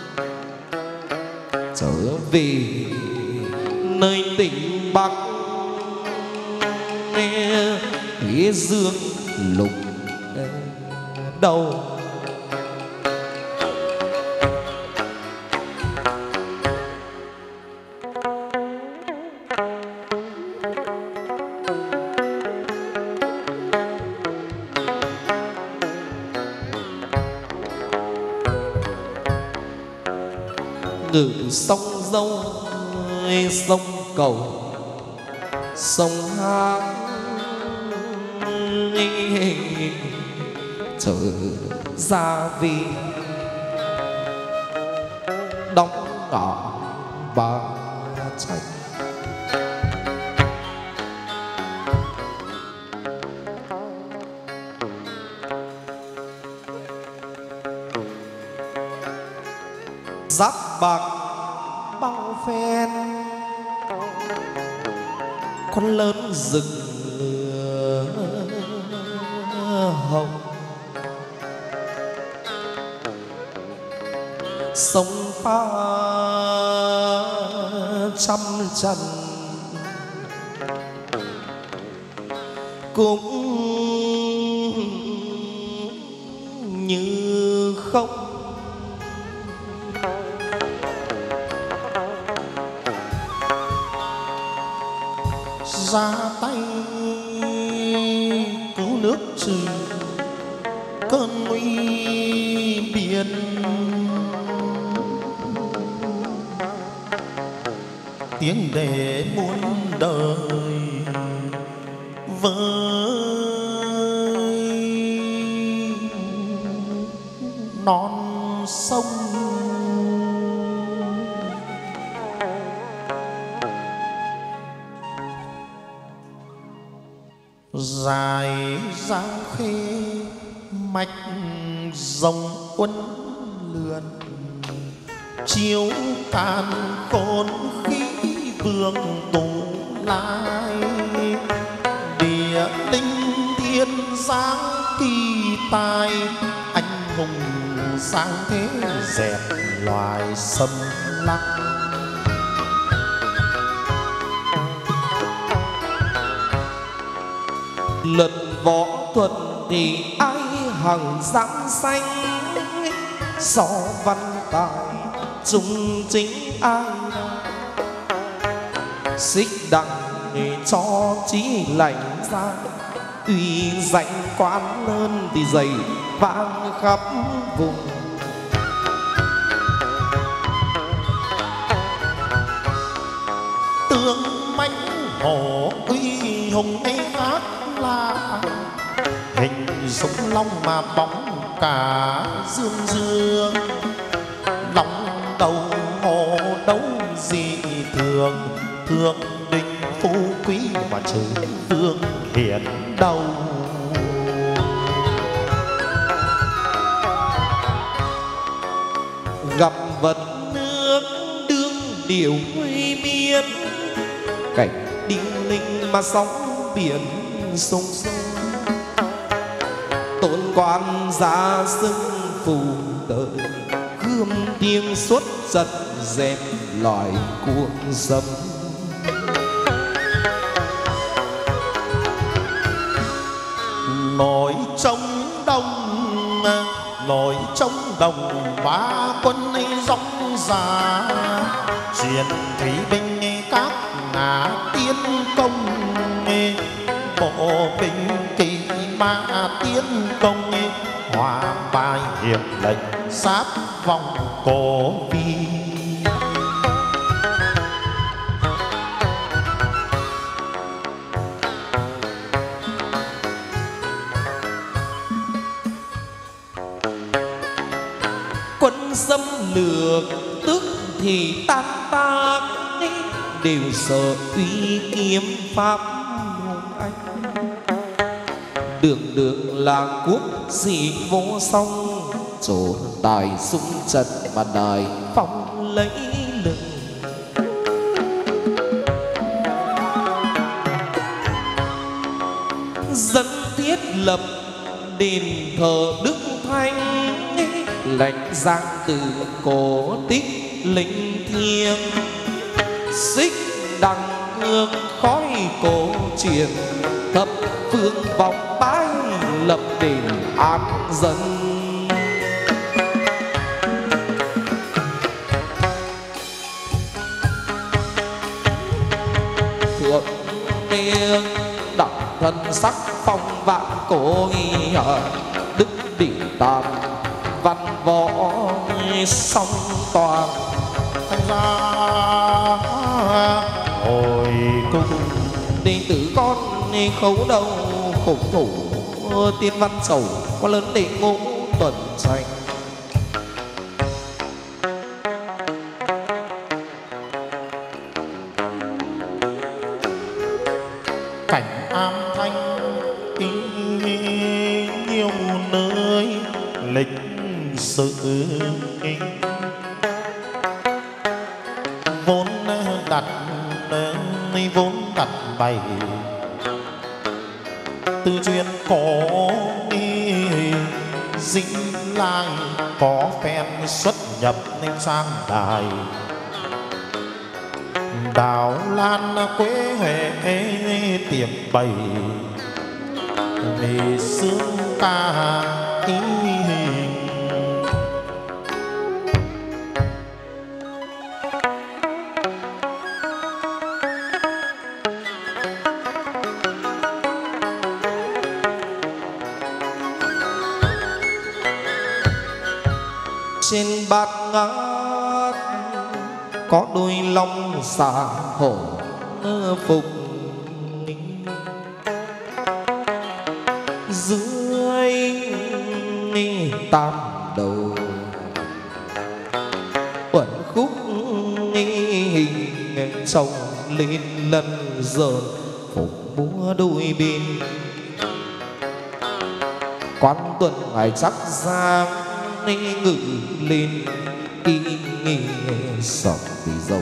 trở về nơi tỉnh Bắc phía dương lục đầu. Ngự sông Dâu sông Cầu sông Hang trở ra vì đóng ngõ bà tranh. Giáp bạc bao phen con lớn rừng hồng sông pha trăm trần cũng như không. Ra tay cứu nước trừ cơn nguy biển. Tiếng để muôn đời với non sông. Dài giang khê mạch dòng uốn lượn chiếu càn khôn khí vương tụ lai. Địa linh thiên giáng kỳ tài anh hùng sáng thế dẹp loài xâm lăng. Lật võ thuật thì ai hằng dáng xanh, so văn tài trung chính ai xích đặng cho chí lành ra uy danh quan lớn thì dày vang khắp vùng. Tướng mãnh hổ uy hùng ấy ác là hình súng long mà bóng cả dương dương. Long đầu hổ đấu dị thường, thượng đình phú quý mà trừ vương hiển đầu. Gặp vật nước đương điều huy miên, cảnh đinh ninh mà sóng biển sông sông. Tôn quan ra sưng phù đời, gươm tiếng xuất giật dẹp loài cuồng dâm. Nổi trống đồng ba quân ấy dõng ra, truyền thủy binh các ngã tiến công. Bộ binh kỳ ma tiến công, hòa bài hiệp lệnh sát vòng cổ vi. Quân xâm lược tức thì tan tác, đều sợ uy kiếm pháp hùng anh. Đường đường là quốc dị vô song, trổ tài sung trận mà đài phong lấy lừng. Dân thiết lập đền thờ Đức Thanh, lệnh giang từ cổ tích linh thiêng. Xích đằng hương khói cổ truyền, thập phương vòng bái lập đền an dân. Thượng niên đẳng thân sắc phong vạn cổ nghi, đức đỉnh tam văn võ song toàn. Thành ra hồi cung đệ tử con khấu đầu khổ thủ, tiên văn sầu có lớn đệ ngũ tuần tranh. cảnh am thanh nhiều nơi lịch sử, vốn đặt bày từ truyền cổ dĩ lai, có phen xuất nhập nên sang đài. Đào Lan Quế Huệ tiệm bày, mì sướng ca ý hình. Trên bát ngát có đôi long xà hổ phục, dưới tam đầu uẩn khúc hình trồng lên lần dờn phục múa đôi bên. Quan tuần ngài chắc giang ngự lên y sọc vì giống.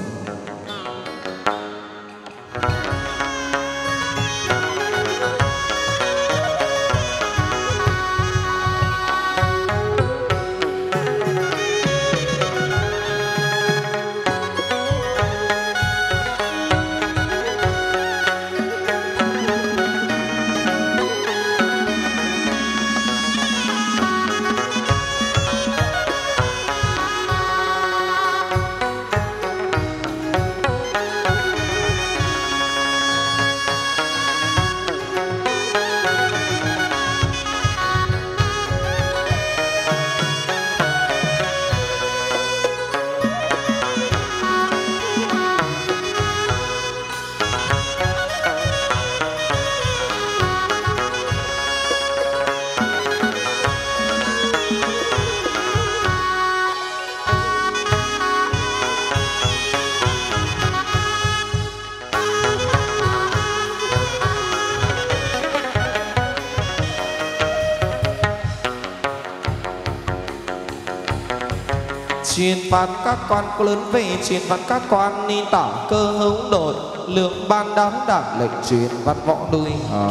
Truyền phạt các quan có lớn về, truyền phạt các quan ni tả cơ hữu đội, lượng ban đám đảng lệnh truyền văn võ đuôi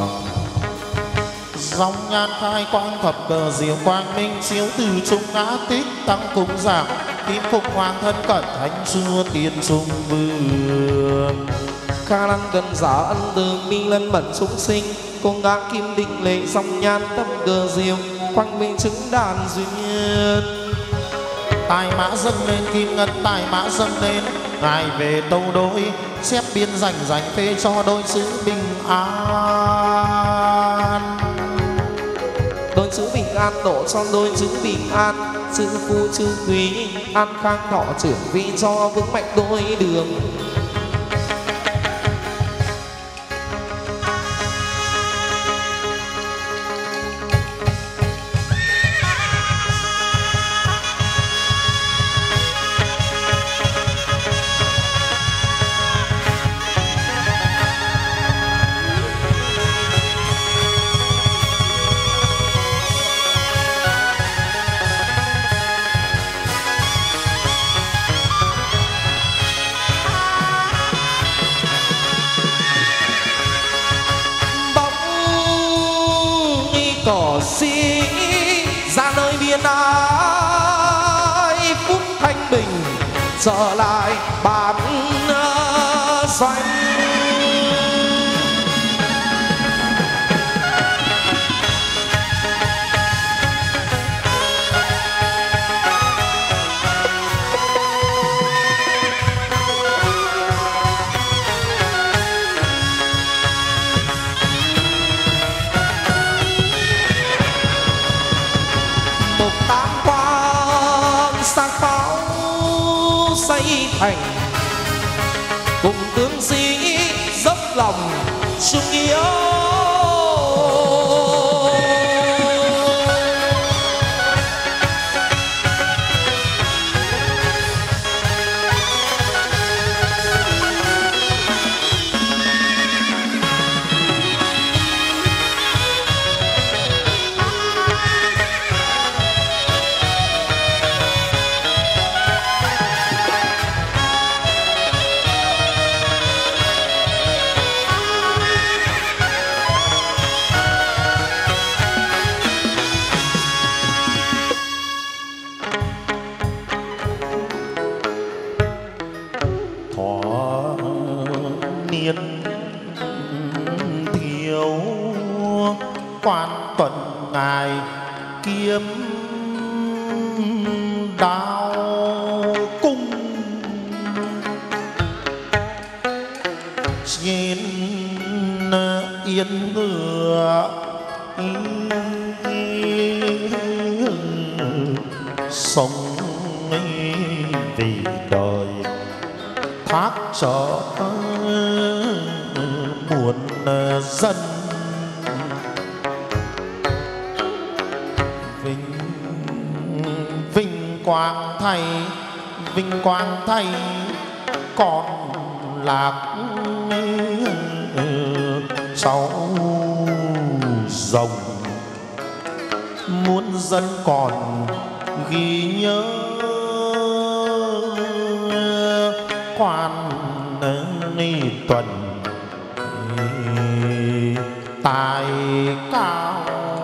dòng nhan khai quang thập cờ diệu quang minh chiếu từ trung ngã tích tăng cung giảng kim phục hoàng thân cận thánh xưa tiên trung vương khả năng gần giả ân từ minh lân mẫn chúng sinh cùng ngã kim định lệ dòng nhan tâm cờ diệu quang minh chứng đàn duyên tài mã dâng lên kim ngân tài mã dâng lên ngài về tâu đối xếp biên rảnh rảnh phê cho đôi xứ bình an đôi chữ bình an độ cho đôi chữ bình an chữ phu chữ quý an khang thọ trưởng vi cho vững mạnh đôi đường cỏ sĩ ra nơi biên ái phúc thanh bình trở lại bản doanh xây thành cùng tướng sĩ dốc lòng trung yếu quan tuần ngài kiếm đao cung trên yên ngựa sống vì đời thác trở muôn dân vinh quang thay còn lạc sau rồng muôn dân còn ghi nhớ quan tuần tài cao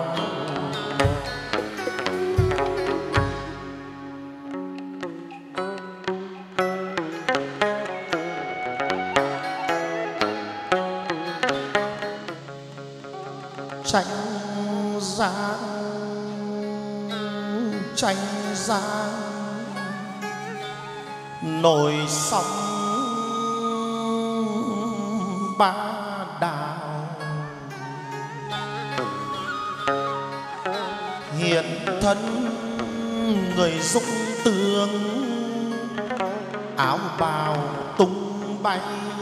tranh giang nổi sóng ba đào hiện thân người dũng tướng áo bào tung bay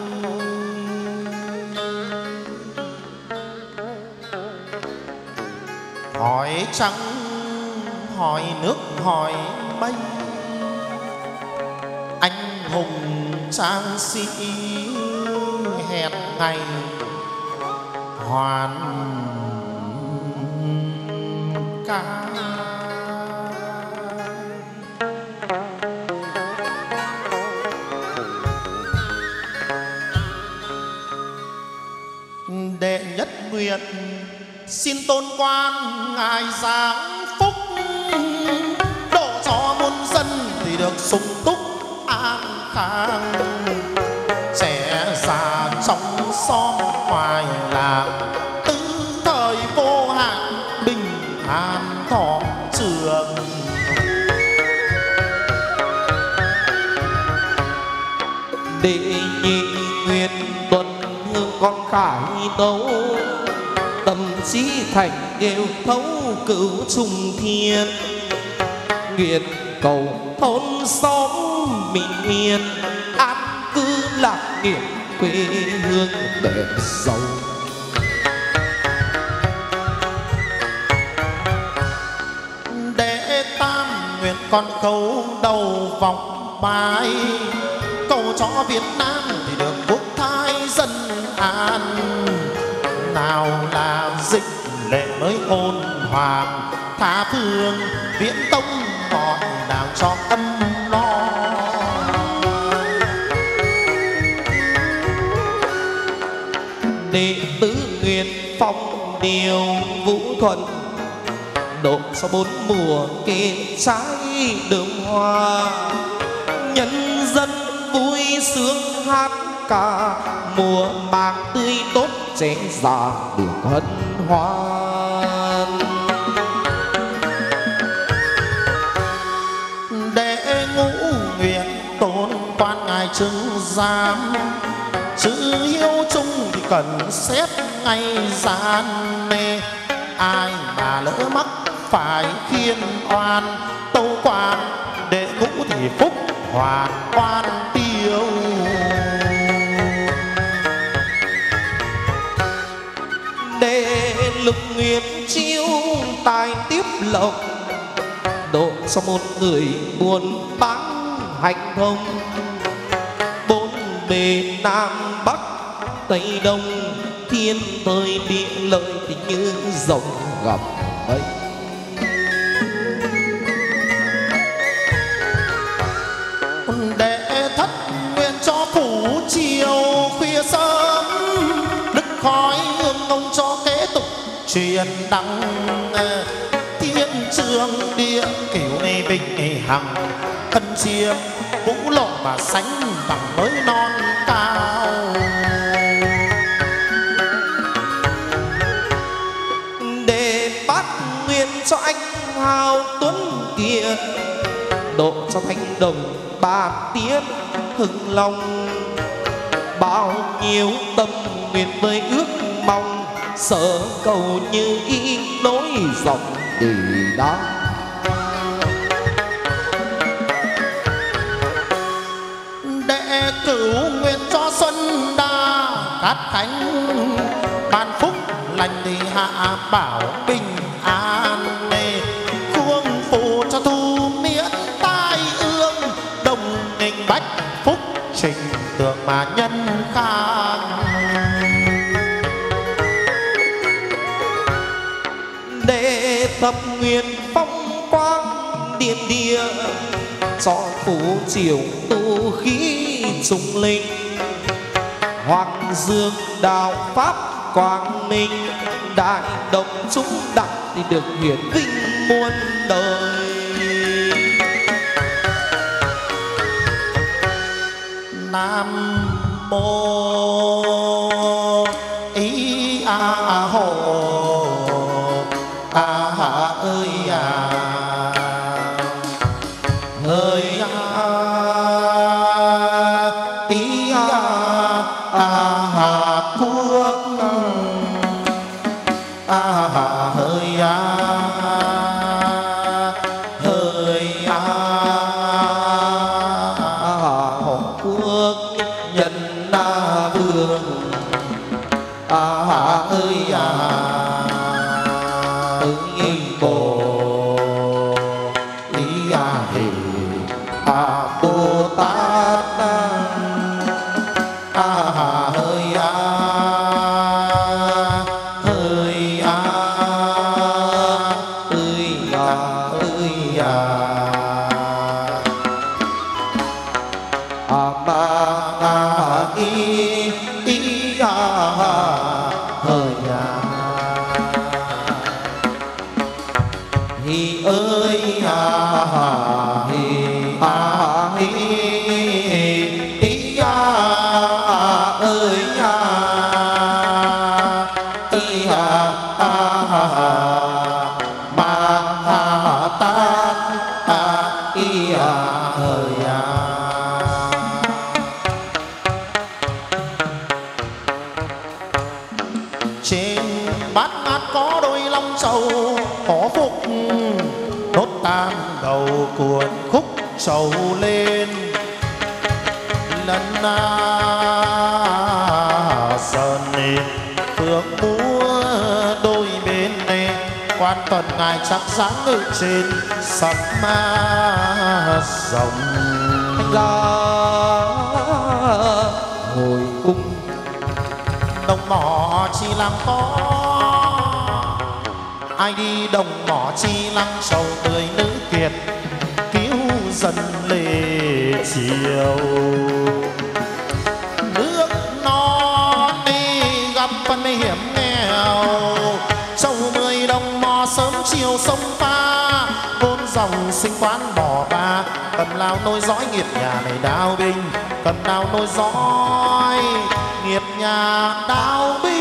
hỏi trắng hỏi nước hỏi mây anh hùng trang sĩ hẹn ngày hoàn ca nguyện xin tôn quan ngài giáng phúc, độ cho muôn dân thì được sung túc an khang, trẻ già trong xóm ngoài làng tứ thời vô hạn bình an thọ trường. Đệ nhị nguyện tuần hương con khải tấu, tâm trí thành đều thấu cửu trùng thiên, nguyện cầu thôn xóm bình yên, an cư lạc nghiệp quê hương đẹp giàu. Đệ tam nguyện con khấu đầu vòng bài, cầu cho Việt Nam thì được quốc thái dân an, nào là dịch lệ mới ôn hoàng, tha phương viễn tông mọi đảng cho âm lo. Đệ tứ nguyện phong điều vũ thuận, độ sau bốn mùa kề trái đường hoa, nhân dân vui sướng hát ca, mùa màng tươi tốt trẻ già được hân hoan. Đệ ngũ nguyện tôn quan ngài chứng giám, chữ hiếu chung thì cần xét ngay gian mê, ai mà lỡ mắc phải khiên oan, tâu quan đệ ngũ thì phúc hoàn quan tiêu. Đệ lục nguyện chiêu tài tiếp lộc, độ cho một người buôn bán hành thông, bốn bề nam bắc tây đông, thiên thời địa lợi thì như rồng gặp ấy. Đệ thất nguyện cho phủ chiều khuya sớm, đức khói hương ông cho kế tục truyền đăng, thiên trường địa kiểu này bình hằng, thân chiêm vũ lộ mà sánh bằng mới non cao. Để bát nguyện cho anh hào tuấn kiệt, độ cho thanh đồng ba tiết hưng long, bao nhiêu tâm nguyện với ước mong, sở cầu như ý nối dòng đi đó. Đệ cửu nguyện cho xuân đa cát khánh, ban phúc lành thì hạ bảo bình an, khuông phù cho thu miễn tai ương, đồng nghinh bách phúc trình tượng mà nhân khang. Để thập nguyện phong quang điện địa, cho phủ triều tu khí trung linh, hoàng dương đạo pháp quang minh, đại đồng chúng đặng thì được hiển vinh muôn đời. Nam mô ý a hồ a ha ơi à ơi a ý a ha quốc a ha ơi a ơi a Hộ quốc nhân na vương a ha ơi a ứng bồ ý a hì a bồ tát a ha ơi a ơi a ơi à ơi a à ma a ý ý a ơi a Trên bát ngát có đôi long sầu có phúc đốt tam đầu cuộn khúc sầu lên lần sơn phượng múa đôi bên này quan tuần ngài chắc dáng ngự trên sấm rồng ra ngồi cung đồng mỏ chi làm có ai đi đồng mỏ chi lăng sầu tươi nữ kiệt cứu dân lệ chiều nước non đi gặp phân hiểm nghèo châu 10 đồng mò sớm chiều sông pha vốn dòng sinh quán bỏ ba cầm lao nối dõi nghiệp nhà này đao binh cầm lao nối dõi nghiệp nhà đao binh.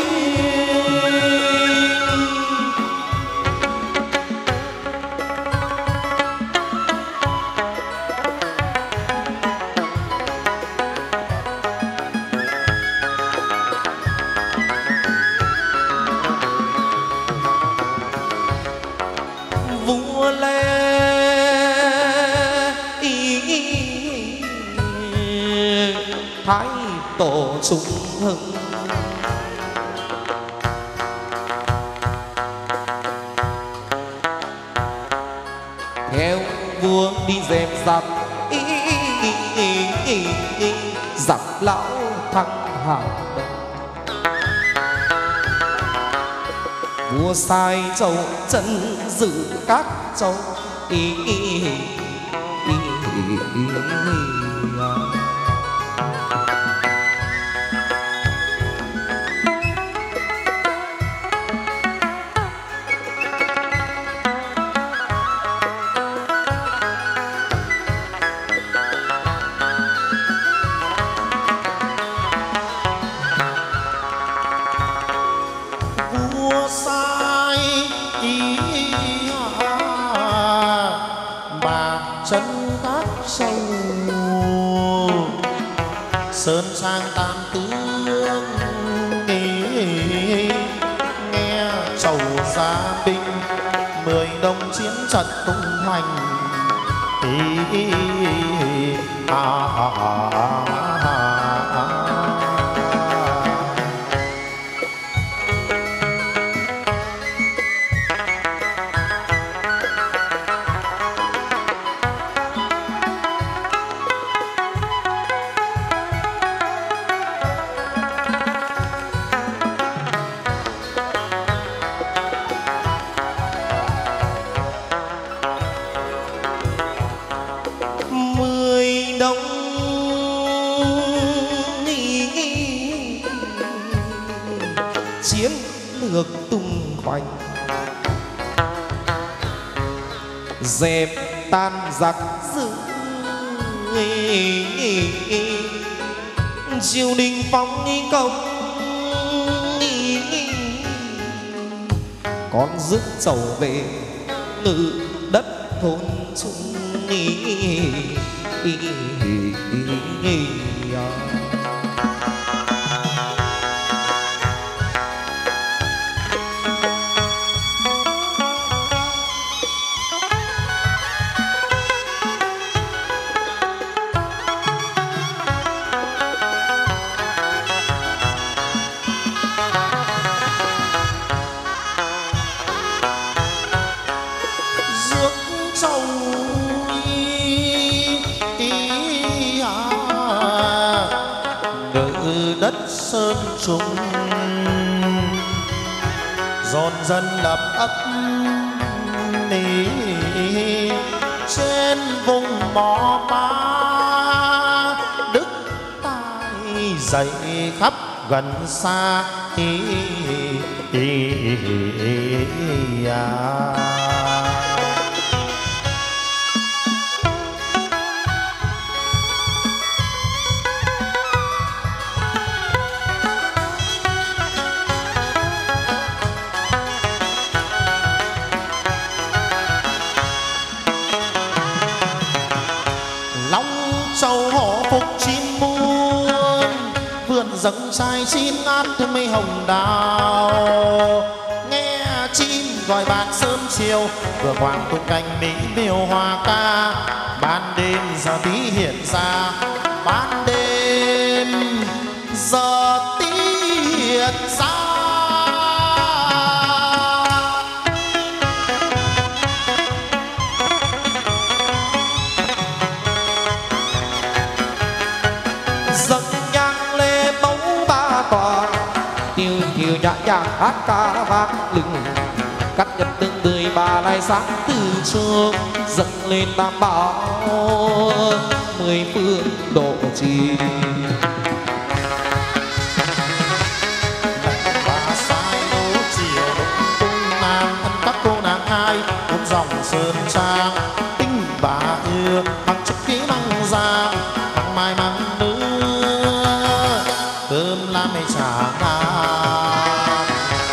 vua lê thái tổ trung hưng theo vua đi dẹp giặc giặc lão thăng hàng vua sai châu chân giữ các châu sơn sang tam tướng nghe chầu gia binh 10 đồng chiến trận tung hoành chiến lược tung hoành dẹp tan giặc dữ triều đình phong công con rước trầu về ngự đất thôn chung sơn trùng dồn dân lập ấp trên vùng mỏ ba đức tài dày khắp gần xa châu hổ phục chim muôn, vườn dâng trai chín ngát thương mây hồng đào. Nghe chim gọi bạn sớm chiều, vừa hoàng tung cánh mỹ miều hoa ca. Ban đêm giờ tí hiện ra, ban đêm giờ tí hiện ra. Dâng nhang lê mẫu ba tòa, tiêu kiều nhã nhạc hát ca vang lừng. Cắt nhật từng đời bà lại sáng từ trường, dâng lên tam bảo mười phương độ trì. Bà sai đố chiều đông cung nàng, thân các cô nàng hai một dòng sơn trang. Tinh bà ưa bằng chục ký măng giang, măng mai măng nữa cơm lam mây trà ngang.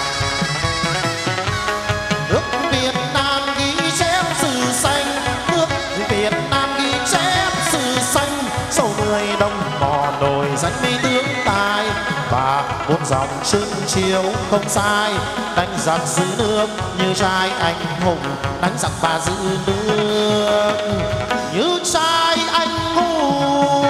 Nước Việt Nam ghi chép sử xanh, nước Việt Nam ghi chép sử xanh. Sầu 10 đồng mò nổi danh mấy tướng tài, và bốn dòng trưng chiếu không sai. Đánh giặc giữ nước như trai anh hùng, đánh giặc và giữ nước như trai anh hùng.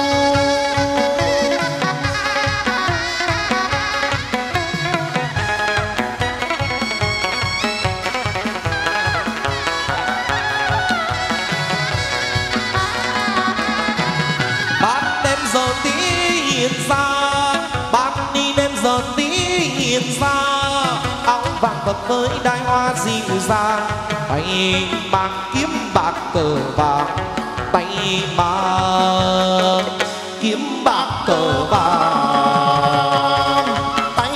Ban đêm giờ tí hiện ra, ban đi đêm giờ tí hiện ra. Áo vàng vật với đai hoa dịu dàng, tay mang kiếm bạc cờ vàng, tay mang kiếm bạc cờ vàng. Tay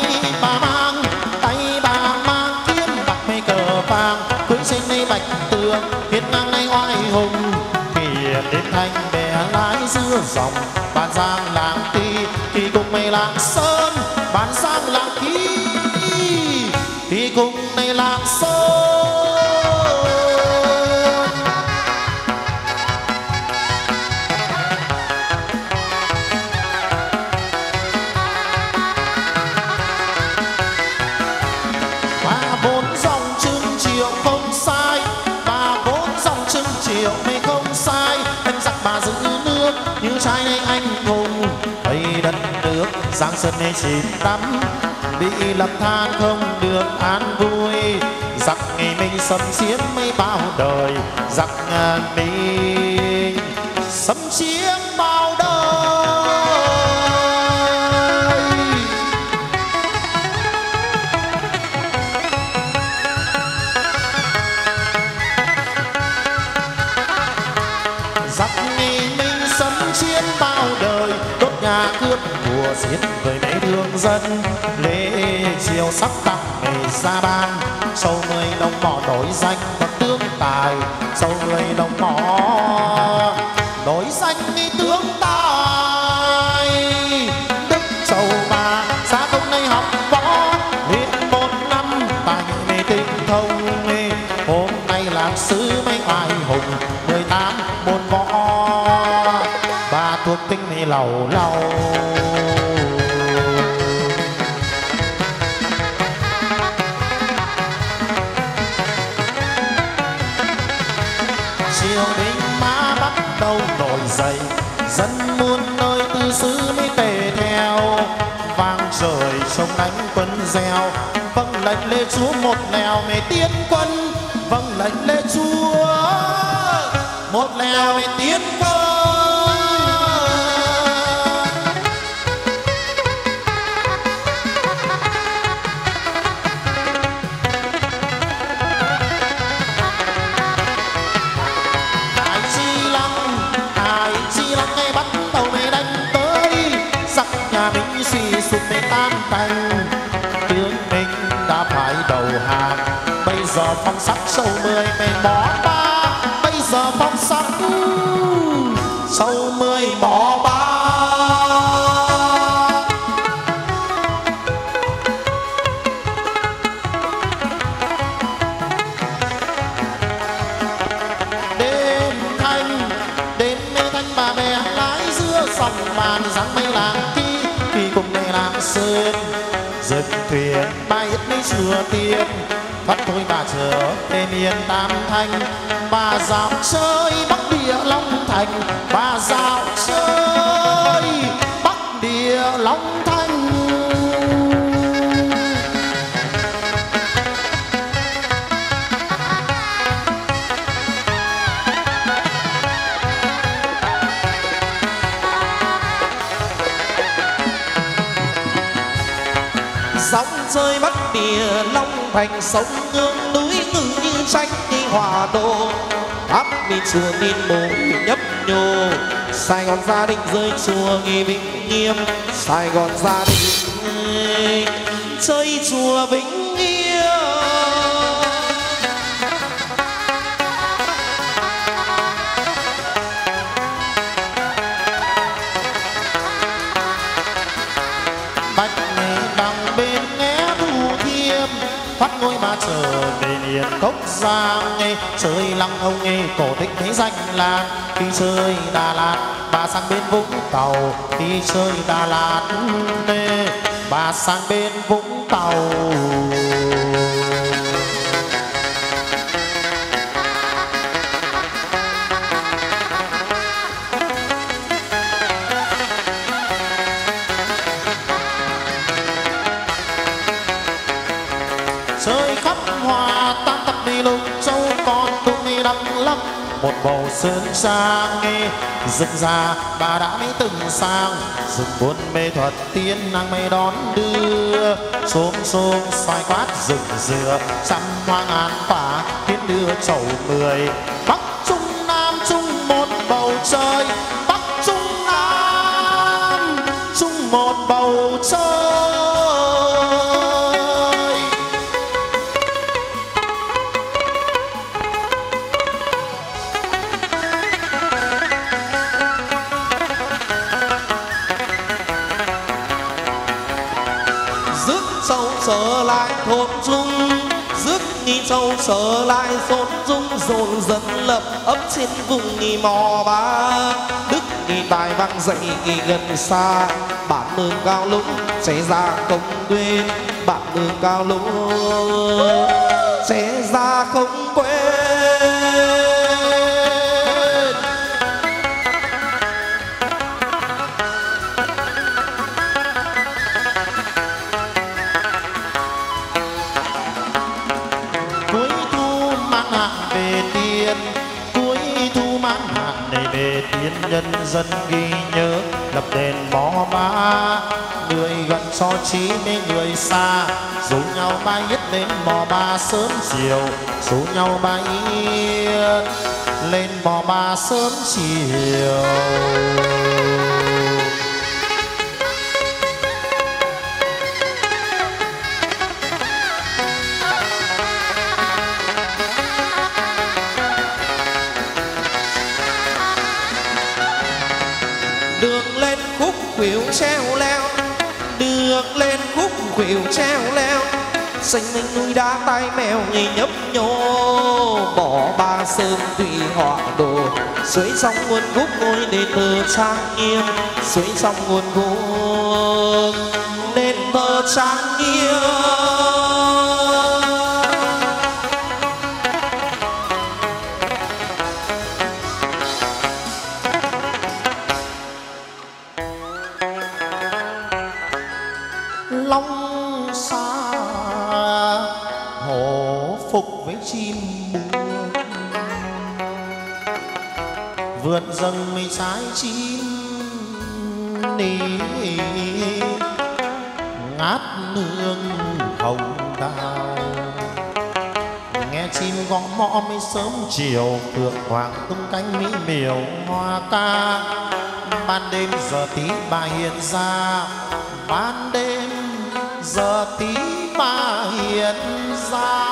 bà mang kiếm bạc mây cờ vàng, cưỡi trên mây bạch tường hiên ngang nay oai hùng. Thì đến thanh bè lái giữa dòng, bàn giang làng ti thì cùng mây làng sơn. Bàn giang làng ký thì cùng này làng sơn. Và bốn dòng trưng chiều không sai, và bốn dòng trưng chiều mây không sai. Đánh giặc bà giữ nước như trai này anh hùng, thấy đất nước giang sơn này chìm đắm. Bị lập than không được an vui, giặc ngày mình xâm chiếm mấy bao đời. Giặc mình xâm chiếm bao đời. Giặc ngày mình xâm chiếm bao đời, đốt nhà cướp của giết với mấy thương dân. Lễ chiều sắp tặng ngày ra ban, sầu 10 đồng mỏ nổi danh bậc tướng tài. Sầu 10 đồng mỏ nổi danh đi tướng tài. Đức sầu bà xã công này học võ, liền 1 năm tài nghệ tinh thông. Hôm nay làm sứ mấy oai hùng, 18 môn võ bà thuộc tinh này lầu lầu. Triều đình má bắt đầu nổi dậy, dân muôn nơi tư xứ mới tề theo. Vang trời trông đánh quân gieo, vâng lệnh lê chúa một lèo mê tiến quân. Vâng lệnh lê chúa một lèo mê tiến quân. Hải chi lăng ngay bắt đầu mê đánh tới. Giặc nhà mình suy sụp mê tan tành, tướng mình đã phải đầu hàng. Bây giờ phong sắc sầu 10 mê bỏ ba, bây giờ phong sắc sầu 10 bỏ ba. Đêm thanh bà bè dòng bàn dáng mây làng kỳ cùng để làm sơn dực thuyền bay ít mấy xưa tiên thoát thôi bà trở về miền Tam Thanh bà dạo chơi Bắc Địa Long Thành bà dạo chơi Bắc Địa Long Thành. Sóng rơi Bắc Địa Long Thành sông ngương núi ngự như tranh đi hòa đô tháp mi chùa nghìn mộ nhấp nhô Sài Gòn gia đình rơi chùa nghi Vĩnh Nghiêm Sài Gòn gia đình chơi chùa Vĩnh Nghiêm. Bạch nghệ đằng bên nghe Thủ Thiêm thoát ngôi mà trở về miền Cốc Giang nghe chơi Lăng Ông nghe cổ tích thế danh làng đi chơi Đà Lạt bà sang bên Vũng Tàu đi chơi Đà Lạt nè bà sang bên Vũng Tàu. Chơi khắp hoa tam thập đi lục châu còn tung đi đăng lắm một bầu sơn sang nghe rực ra bà đã mấy từng sang rực buôn mê thuật tiên nàng mây đón đưa xôm xôm xoay quát rực dừa trăm hoa ngàn phả tiến đưa chầu mười Bắc Trung Nam chung một bầu trời Bắc Trung Nam chung một bầu trời. Trở lại thôn dung rước nghi châu trở lại thôn dung dồn dần lập ấp trên vùng nghi mò ba đức nghi tài vang dậy nghi gần xa bản mường cao lũng sẽ ra không quên bản mường cao lũng sẽ ra không quên. Nhân dân ghi nhớ lập đền Mò Ba người gần so chí mấy người xa rủ nhau bay ít lên Mò Ba sớm chiều rủ nhau bay ít lên Mò Ba sớm chiều. Đường lên khúc khuỷu treo leo đường lên khúc khuỷu treo leo xanh mênh núi đá tai mèo nhì nhấp nhô bỏ ba sơn tùy họ đồ suối trong nguồn khúc ngôi đền thờ trang nghiêm suối trong nguồn khúc đền thờ trang nghiêm. Long xa hổ phục với chim buông vượt dâng mấy trái chim đi ngát nương hồng đào nghe chim gõ mõ mấy sớm chiều phượng hoàng tung cánh mỹ miều hoa ca ban đêm giờ tí bà hiện ra ban đêm giờ tí bà hiện ra.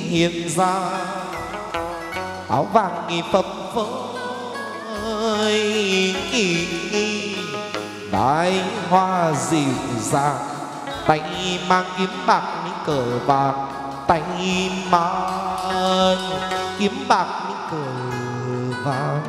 hiện ra, áo vàng nghi phấp phới, đái hoa dịu dàng, tay mang kiếm bạc những cờ vàng, tay mang kiếm bạc những cờ vàng,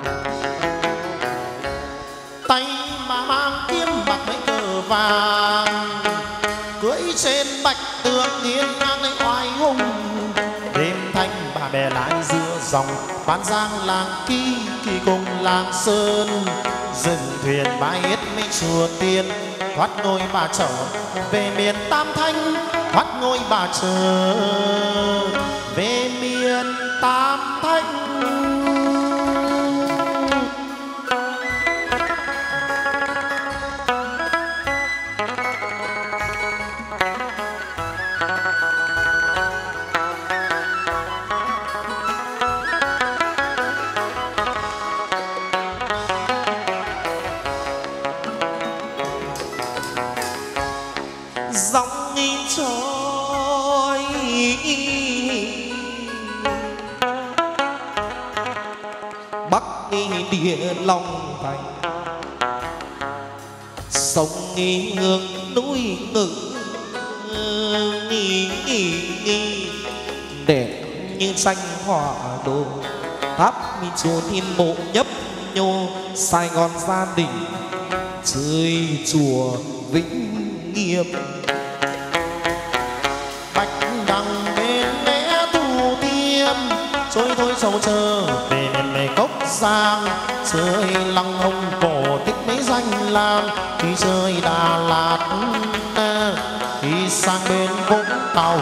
tay mà mang kiếm bạc mấy cờ vàng, cưỡi trên bạch tường nghiêng ngang lấy oai hùng. Đêm thanh bà bè lái giữa dòng bán giang làng kỳ kỳ cùng làng sơn, dừng thuyền bãi hết mấy chùa tiên, thoát ngôi bà trở về miền Tam Thanh, thoát ngôi bà trở về miền Tam Thanh. dòng nghi trôi bắc nghi địa long thành, sông nghi hương núi ngự nghi đẹp như tranh họa đồ, tháp mi chùa thiên mộ nhấp nhô, Sài Gòn gia đình chơi chùa Vĩnh Nghiêm, bạch đằng bên mé Thủ Thiêm, trôi thôi sầu chờ về miền mề Cốc Giang, chơi lăng hồng cổ tích mấy danh lam, khi chơi Đà Lạt khi sang bên Vũng Tàu.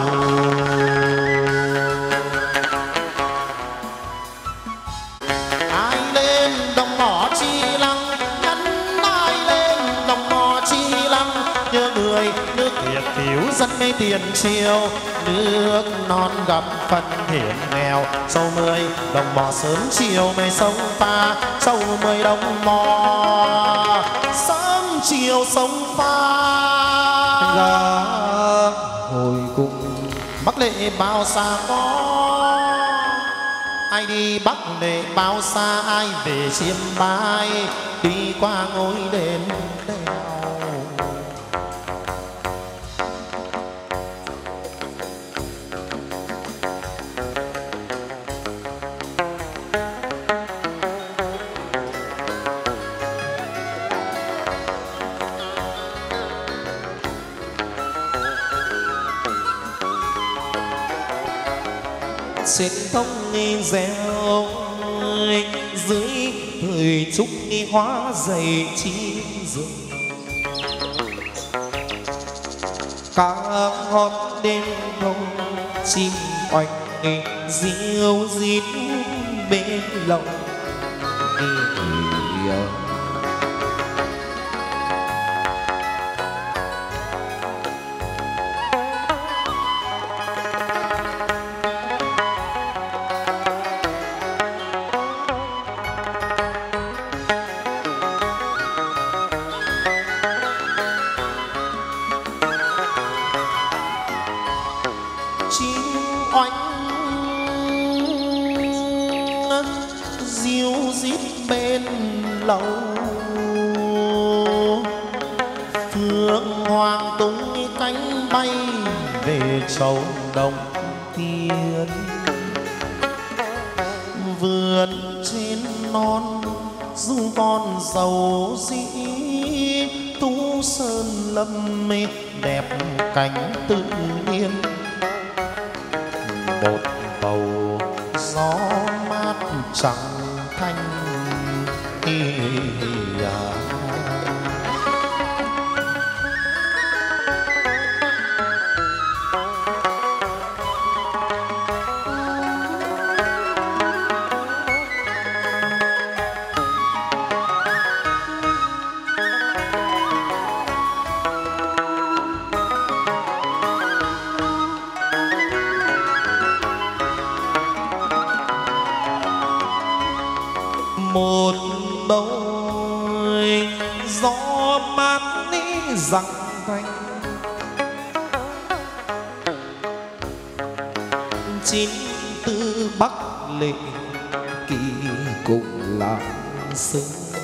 Ai lên đồng mỏ Chi Lăng, nhắn ai lên đồng mỏ Chi Lăng, nhớ người nước Việt thiếu dân mê tiền chiều, nước non gặp phần hiểm nghèo, sâu 10 đồng mỏ sớm chiều mây sông pha, sâu 10 đồng mỏ sớm chiều sông pha. ra hồi cùng Bắc lệ bao xa có, ai đi Bắc lệ bao xa, ai về Chiêm Bái đi qua ngôi đền đèo. trên thông nghi reo dưới thời trúc nghi hóa dày chim rừng, cá hót đêm đông chim oanh diêu rít bên lòng. Diêu rít bên lầu, Phượng Hoàng tung cánh bay về châu Đông Tiên. Vườn trên non du con dầu dĩ, Tú Sơn Lâm đẹp cảnh tự nhiên. Một bầu gió mát chẳng thanh một bầu gió mát ní răng thanh, chín tư Bắc Lệ kỳ cùng làm sưng.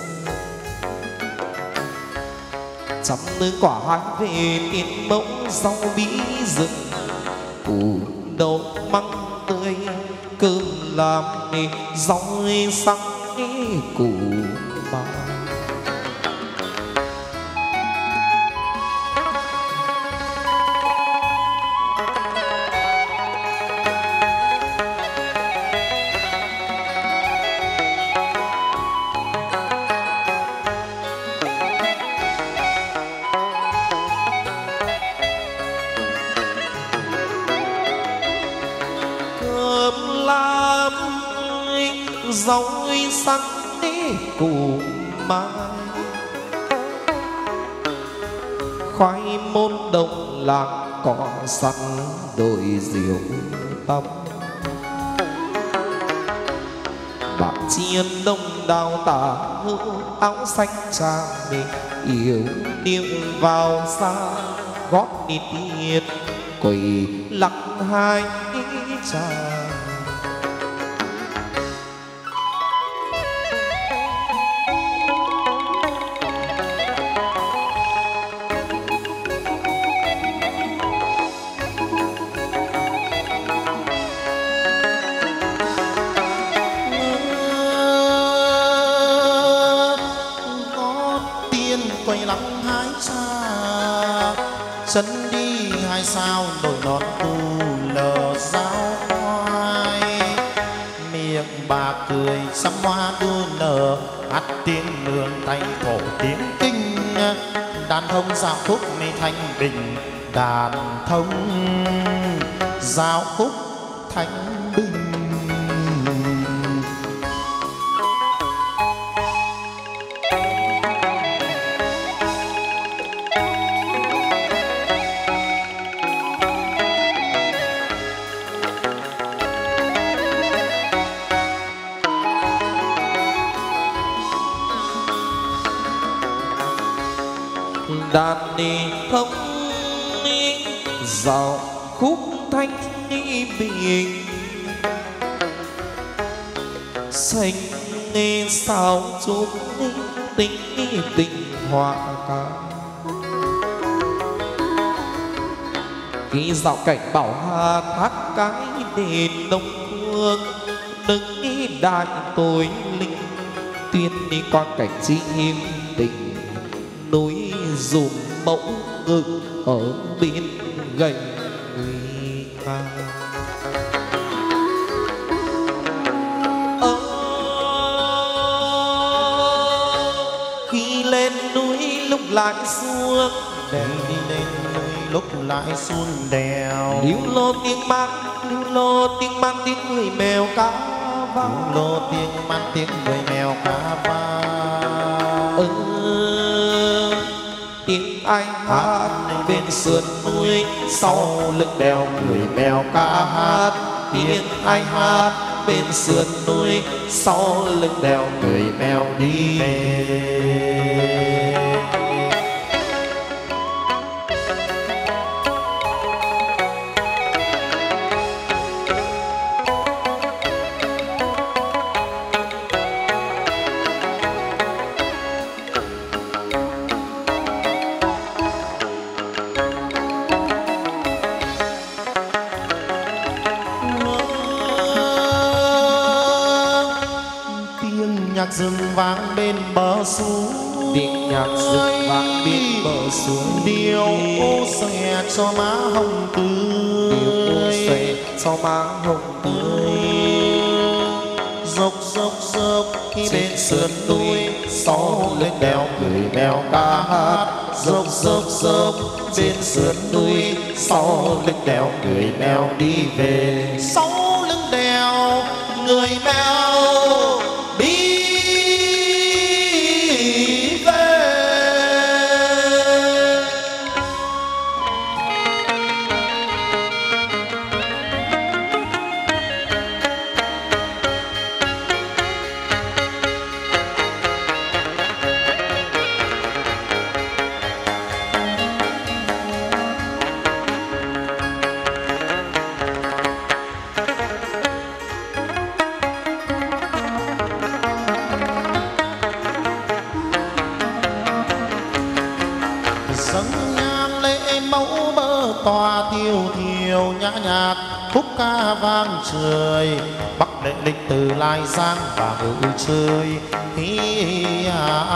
Trăm nơi quả hai về tiền mẫu rau bí rừng, củ đậu măng tươi cơm làm nè rau sắc củ mà. Rau sắc củ mai, khoai môn đồng làng cỏ sắn đồi diều tăm. Bạc chiên đông đào tả hữu áo xanh tràm để yêu điệu vào xa gót đi tiết quỳ lặng hai trà. Chân đi hai sao đổi nón tu lờ giáo khoai, miệng bà cười xăm hoa đua nở, hát tiếng nương tay thổ tiếng kinh, đàn thông giao khúc mê thanh bình, đàn thông giao khúc thanh bình. Đàn đi thông dạo khúc thanh bình, xanh nghe sao chúc tình tình hoa ca. Khi dạo cảnh bảo hà thác cái đền đông phương, đứng đại tôi linh tuyên đi qua cảnh chi hiếm tình, núi dùm mẫu ngự ở bên gành nguy nga. Khi lên núi lúc lại xuống đèo, đi lên núi lúc lại xuống đèo, líu lô tiếng mang tiếng người mèo cá vang, líu lô tiếng mang tiếng người mèo cá vang. Tiếng ai hát bên sườn núi sau lưng đèo người mèo ca hát. Tiếng ai hát bên sườn núi sau lưng đèo người mèo đi về. Nhạc rừng vang bên bờ suối, tiếng nhạc rừng vang bên bờ suối, điệu ô xòe cho má hồng tươi, điệu ô xòe cho má hồng tươi. Dốc dốc dốc khi bên sườn núi sau lưng đèo người mèo ca hát. Dốc dốc dốc bên sườn núi sau lưng đèo người mèo đi về. Sau lưng đèo người mèo đi. dâng nhang lễ mẫu bơ tòa tiêu thiều nhã nhạc khúc ca vang trời bắc lệ lịch từ lai giang và ngự chơi hi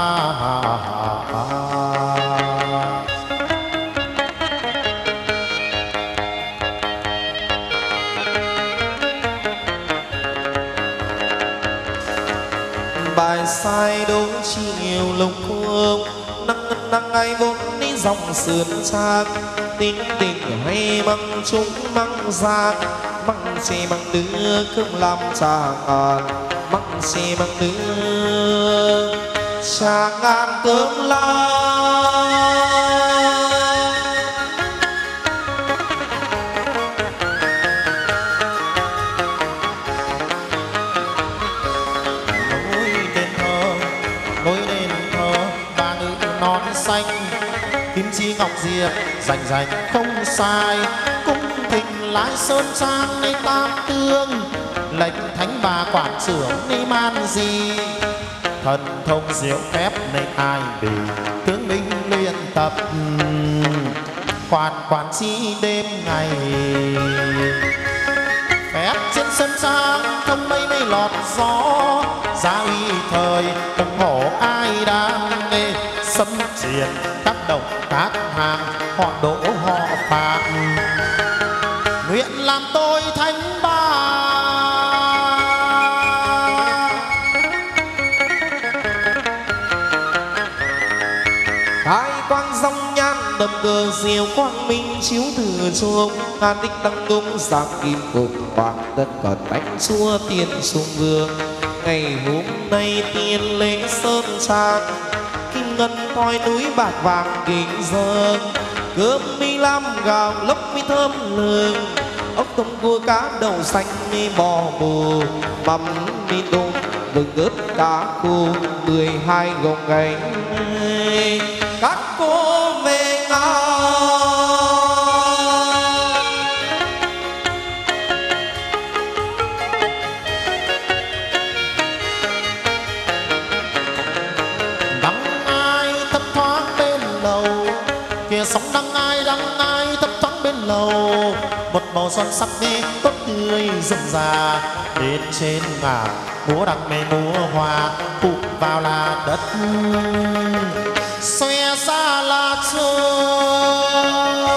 bài sai đố chiều lông hương nắng nắng ai vốn đi dòng sườn sang tính tình hay măng chúng măng giang măng xe măng đứa cơm làm trà ngàn măng xe măng đứa trà ngàn cơm làm kim chi ngọc diệp rành rành không sai cung thịnh lái sơn trang nơi tam tương lệnh thánh bà quản trưởng nơi man di thần thông diệu phép nơi ai bì tướng binh luyện tập quản chi đêm ngày phép trên sân trang không mây mây lọt gió giá uy thời ủng hộ ai đang nghe xâm triệt các đồng các hàng họ đỗ họ phạm nguyện làm tôi thánh bà hai quang dòng nhan đầm cờ diệu quang minh chiếu từ chuông an tích tăng cung sáng kim cùng hoàng đất còn bánh xua tiền sung vương ngày hôm nay tiên lễ sơn trang kim ngân thoi núi bạc vàng kính dâng cơm mi lam gạo lốc mi thơm lừng ốc tôm cua cá đậu xanh mi bò bù mắm mi tôm vừng ớt cá khô 12 gồng gánh các cô về ngao sóng đăng ai thấp thoáng bên lầu một màu son sắc đi tốt tươi rừng già bên trên ngả múa đằng mê múa hoa phụ vào là đất xòe ra là trời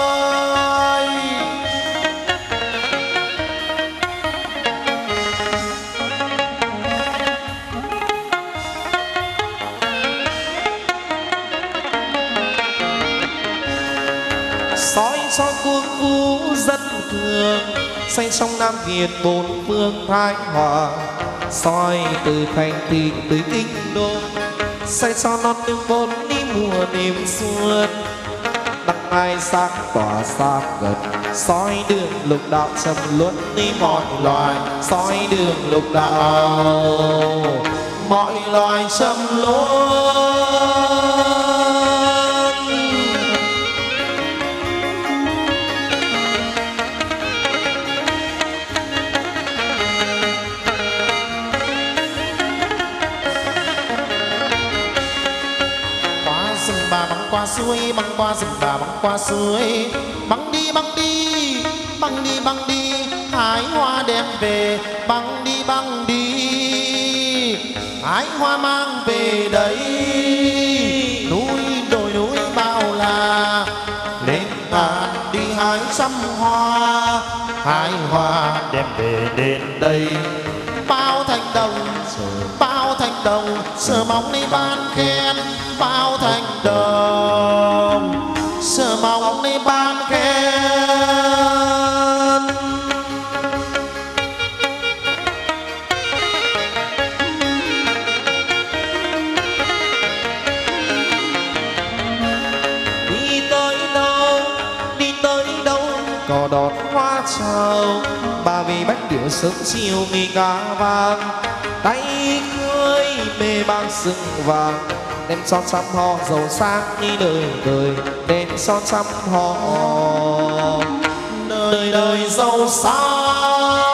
soi cho quân vũ dân thường xây trong Nam Việt bốn phương thái hòa soi từ thành thị tới kinh đô xây cho non nước vốn đi mùa đêm xuân đăng ai sáng tỏa xa gần soi đường lục đạo trầm luân đi mọi loài soi đường lục đạo mọi loài trầm luân qua suối băng qua rừng bà băng qua suối băng đi băng đi băng đi băng đi hái hoa đem về băng đi băng đi hái hoa mang về đây núi đồi núi bao la lên ngàn đi hái trăm hoa hái hoa đem về đến đây bao thành đồng sờ móng đi ban khen bao thành đồng sờ móng đi ban khen đi tới đâu có đón hoa chào bà vì bánh điệu sớm chiều nghỉ cá vàng tay cưới mê mang sừng vàng đem son trăm ho giàu sang như đời đời đem son trăm ho đời đời giàu sang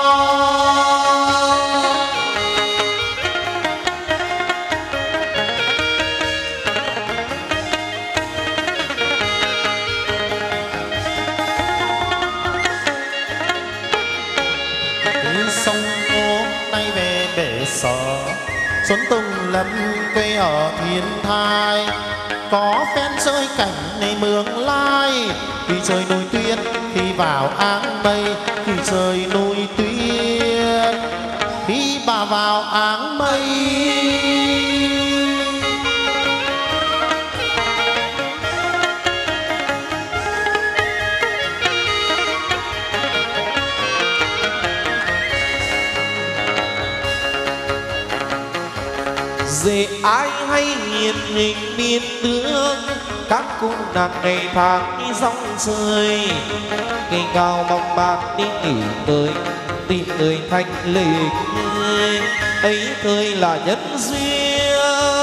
bể sở. Xuân Tùng Lâm quê ở Thiên Thai, có phen chơi cảnh này Mường Lai. Khi chơi núi tuyết, khi vào áng mây, khi chơi núi tuyết, khi bà vào áng mây. Dễ ai hay nhiệt hình miền nước, các cô nàng ngày tháng đi dòng rơi. Ngày cao mong bạc đi nghỉ tới, tìm người thanh lịch ấy thời là nhân duyên.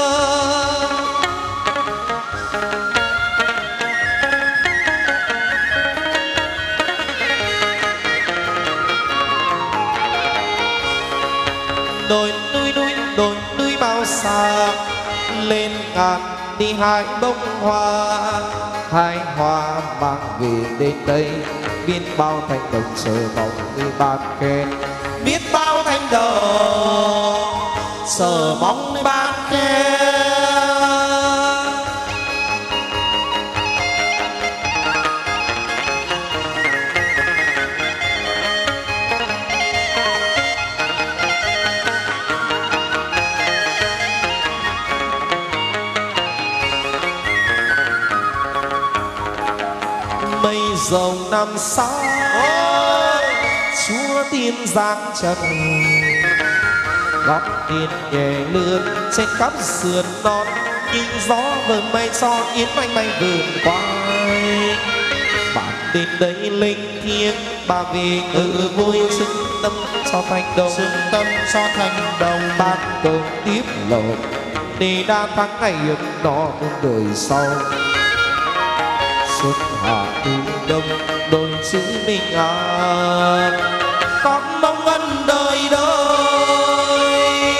Đồi núi bao xa lên ngàn đi hái bông hoa, hai hoa mang về đến đây. Biết bao thành đồng chờ mong người ban khen, biết bao thành đồng chờ mong người ban khen. Mây rồng năm sau Chúa tiên giáng trần, gót tiền nhẹ lướt trên khắp sườn non. Nhưng gió vờn mây cho yến manh manh vườn quay. Bạn đến đây linh thiêng, bà về ngự vui xưng tâm cho thành đồng. Xưng tâm cho thành đồng. Ban cầu tiếp lộc để đa tháng ngày ấm no muôn đời sau. Xuân hạ thu đông đôi chữ bình an, con mong ân đời đời.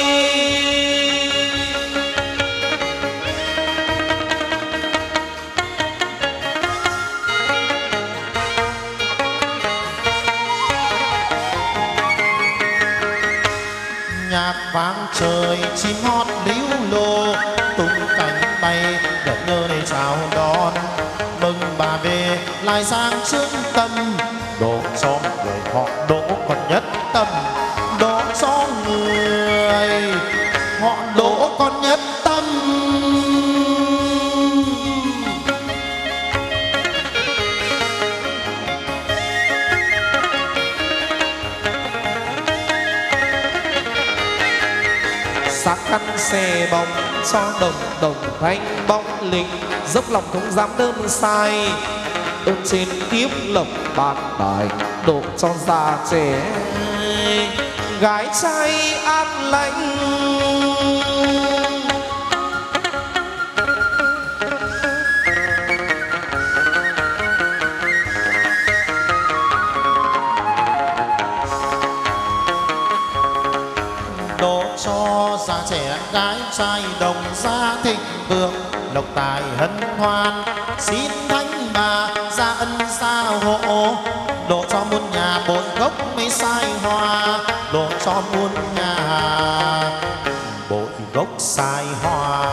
Nhạc vang trời chim hót líu lô, tung cánh bay đợt nhớ để chào đón. Mừng bà về lại sang trước tâm, đổ cho người họ đỗ còn nhất tâm. Đỗ cho người họ đỗ còn nhất tâm. Xác khăn xe bóng cho đồng thanh bóng linh, dốc lòng không dám đơn sai. Ơn trên kiếp lộc ban tài, độ cho già trẻ gái trai an lành. Độ cho già trẻ gái trai đồng gia thịnh vượng, lộc tài hân hoan. Xin thánh bà ra ân gia hộ, độ cho muôn nhà bội gốc mấy sai hoa. Độ cho muôn nhà bội gốc sai hoa.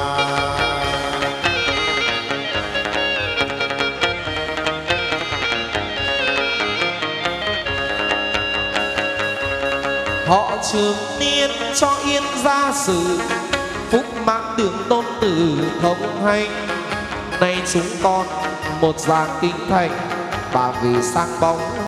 Họ trường niên cho yên gia sử, phúc mãn đường tôn tử thông hành. Nay chúng con một giang kinh thành, bà vì sang bóng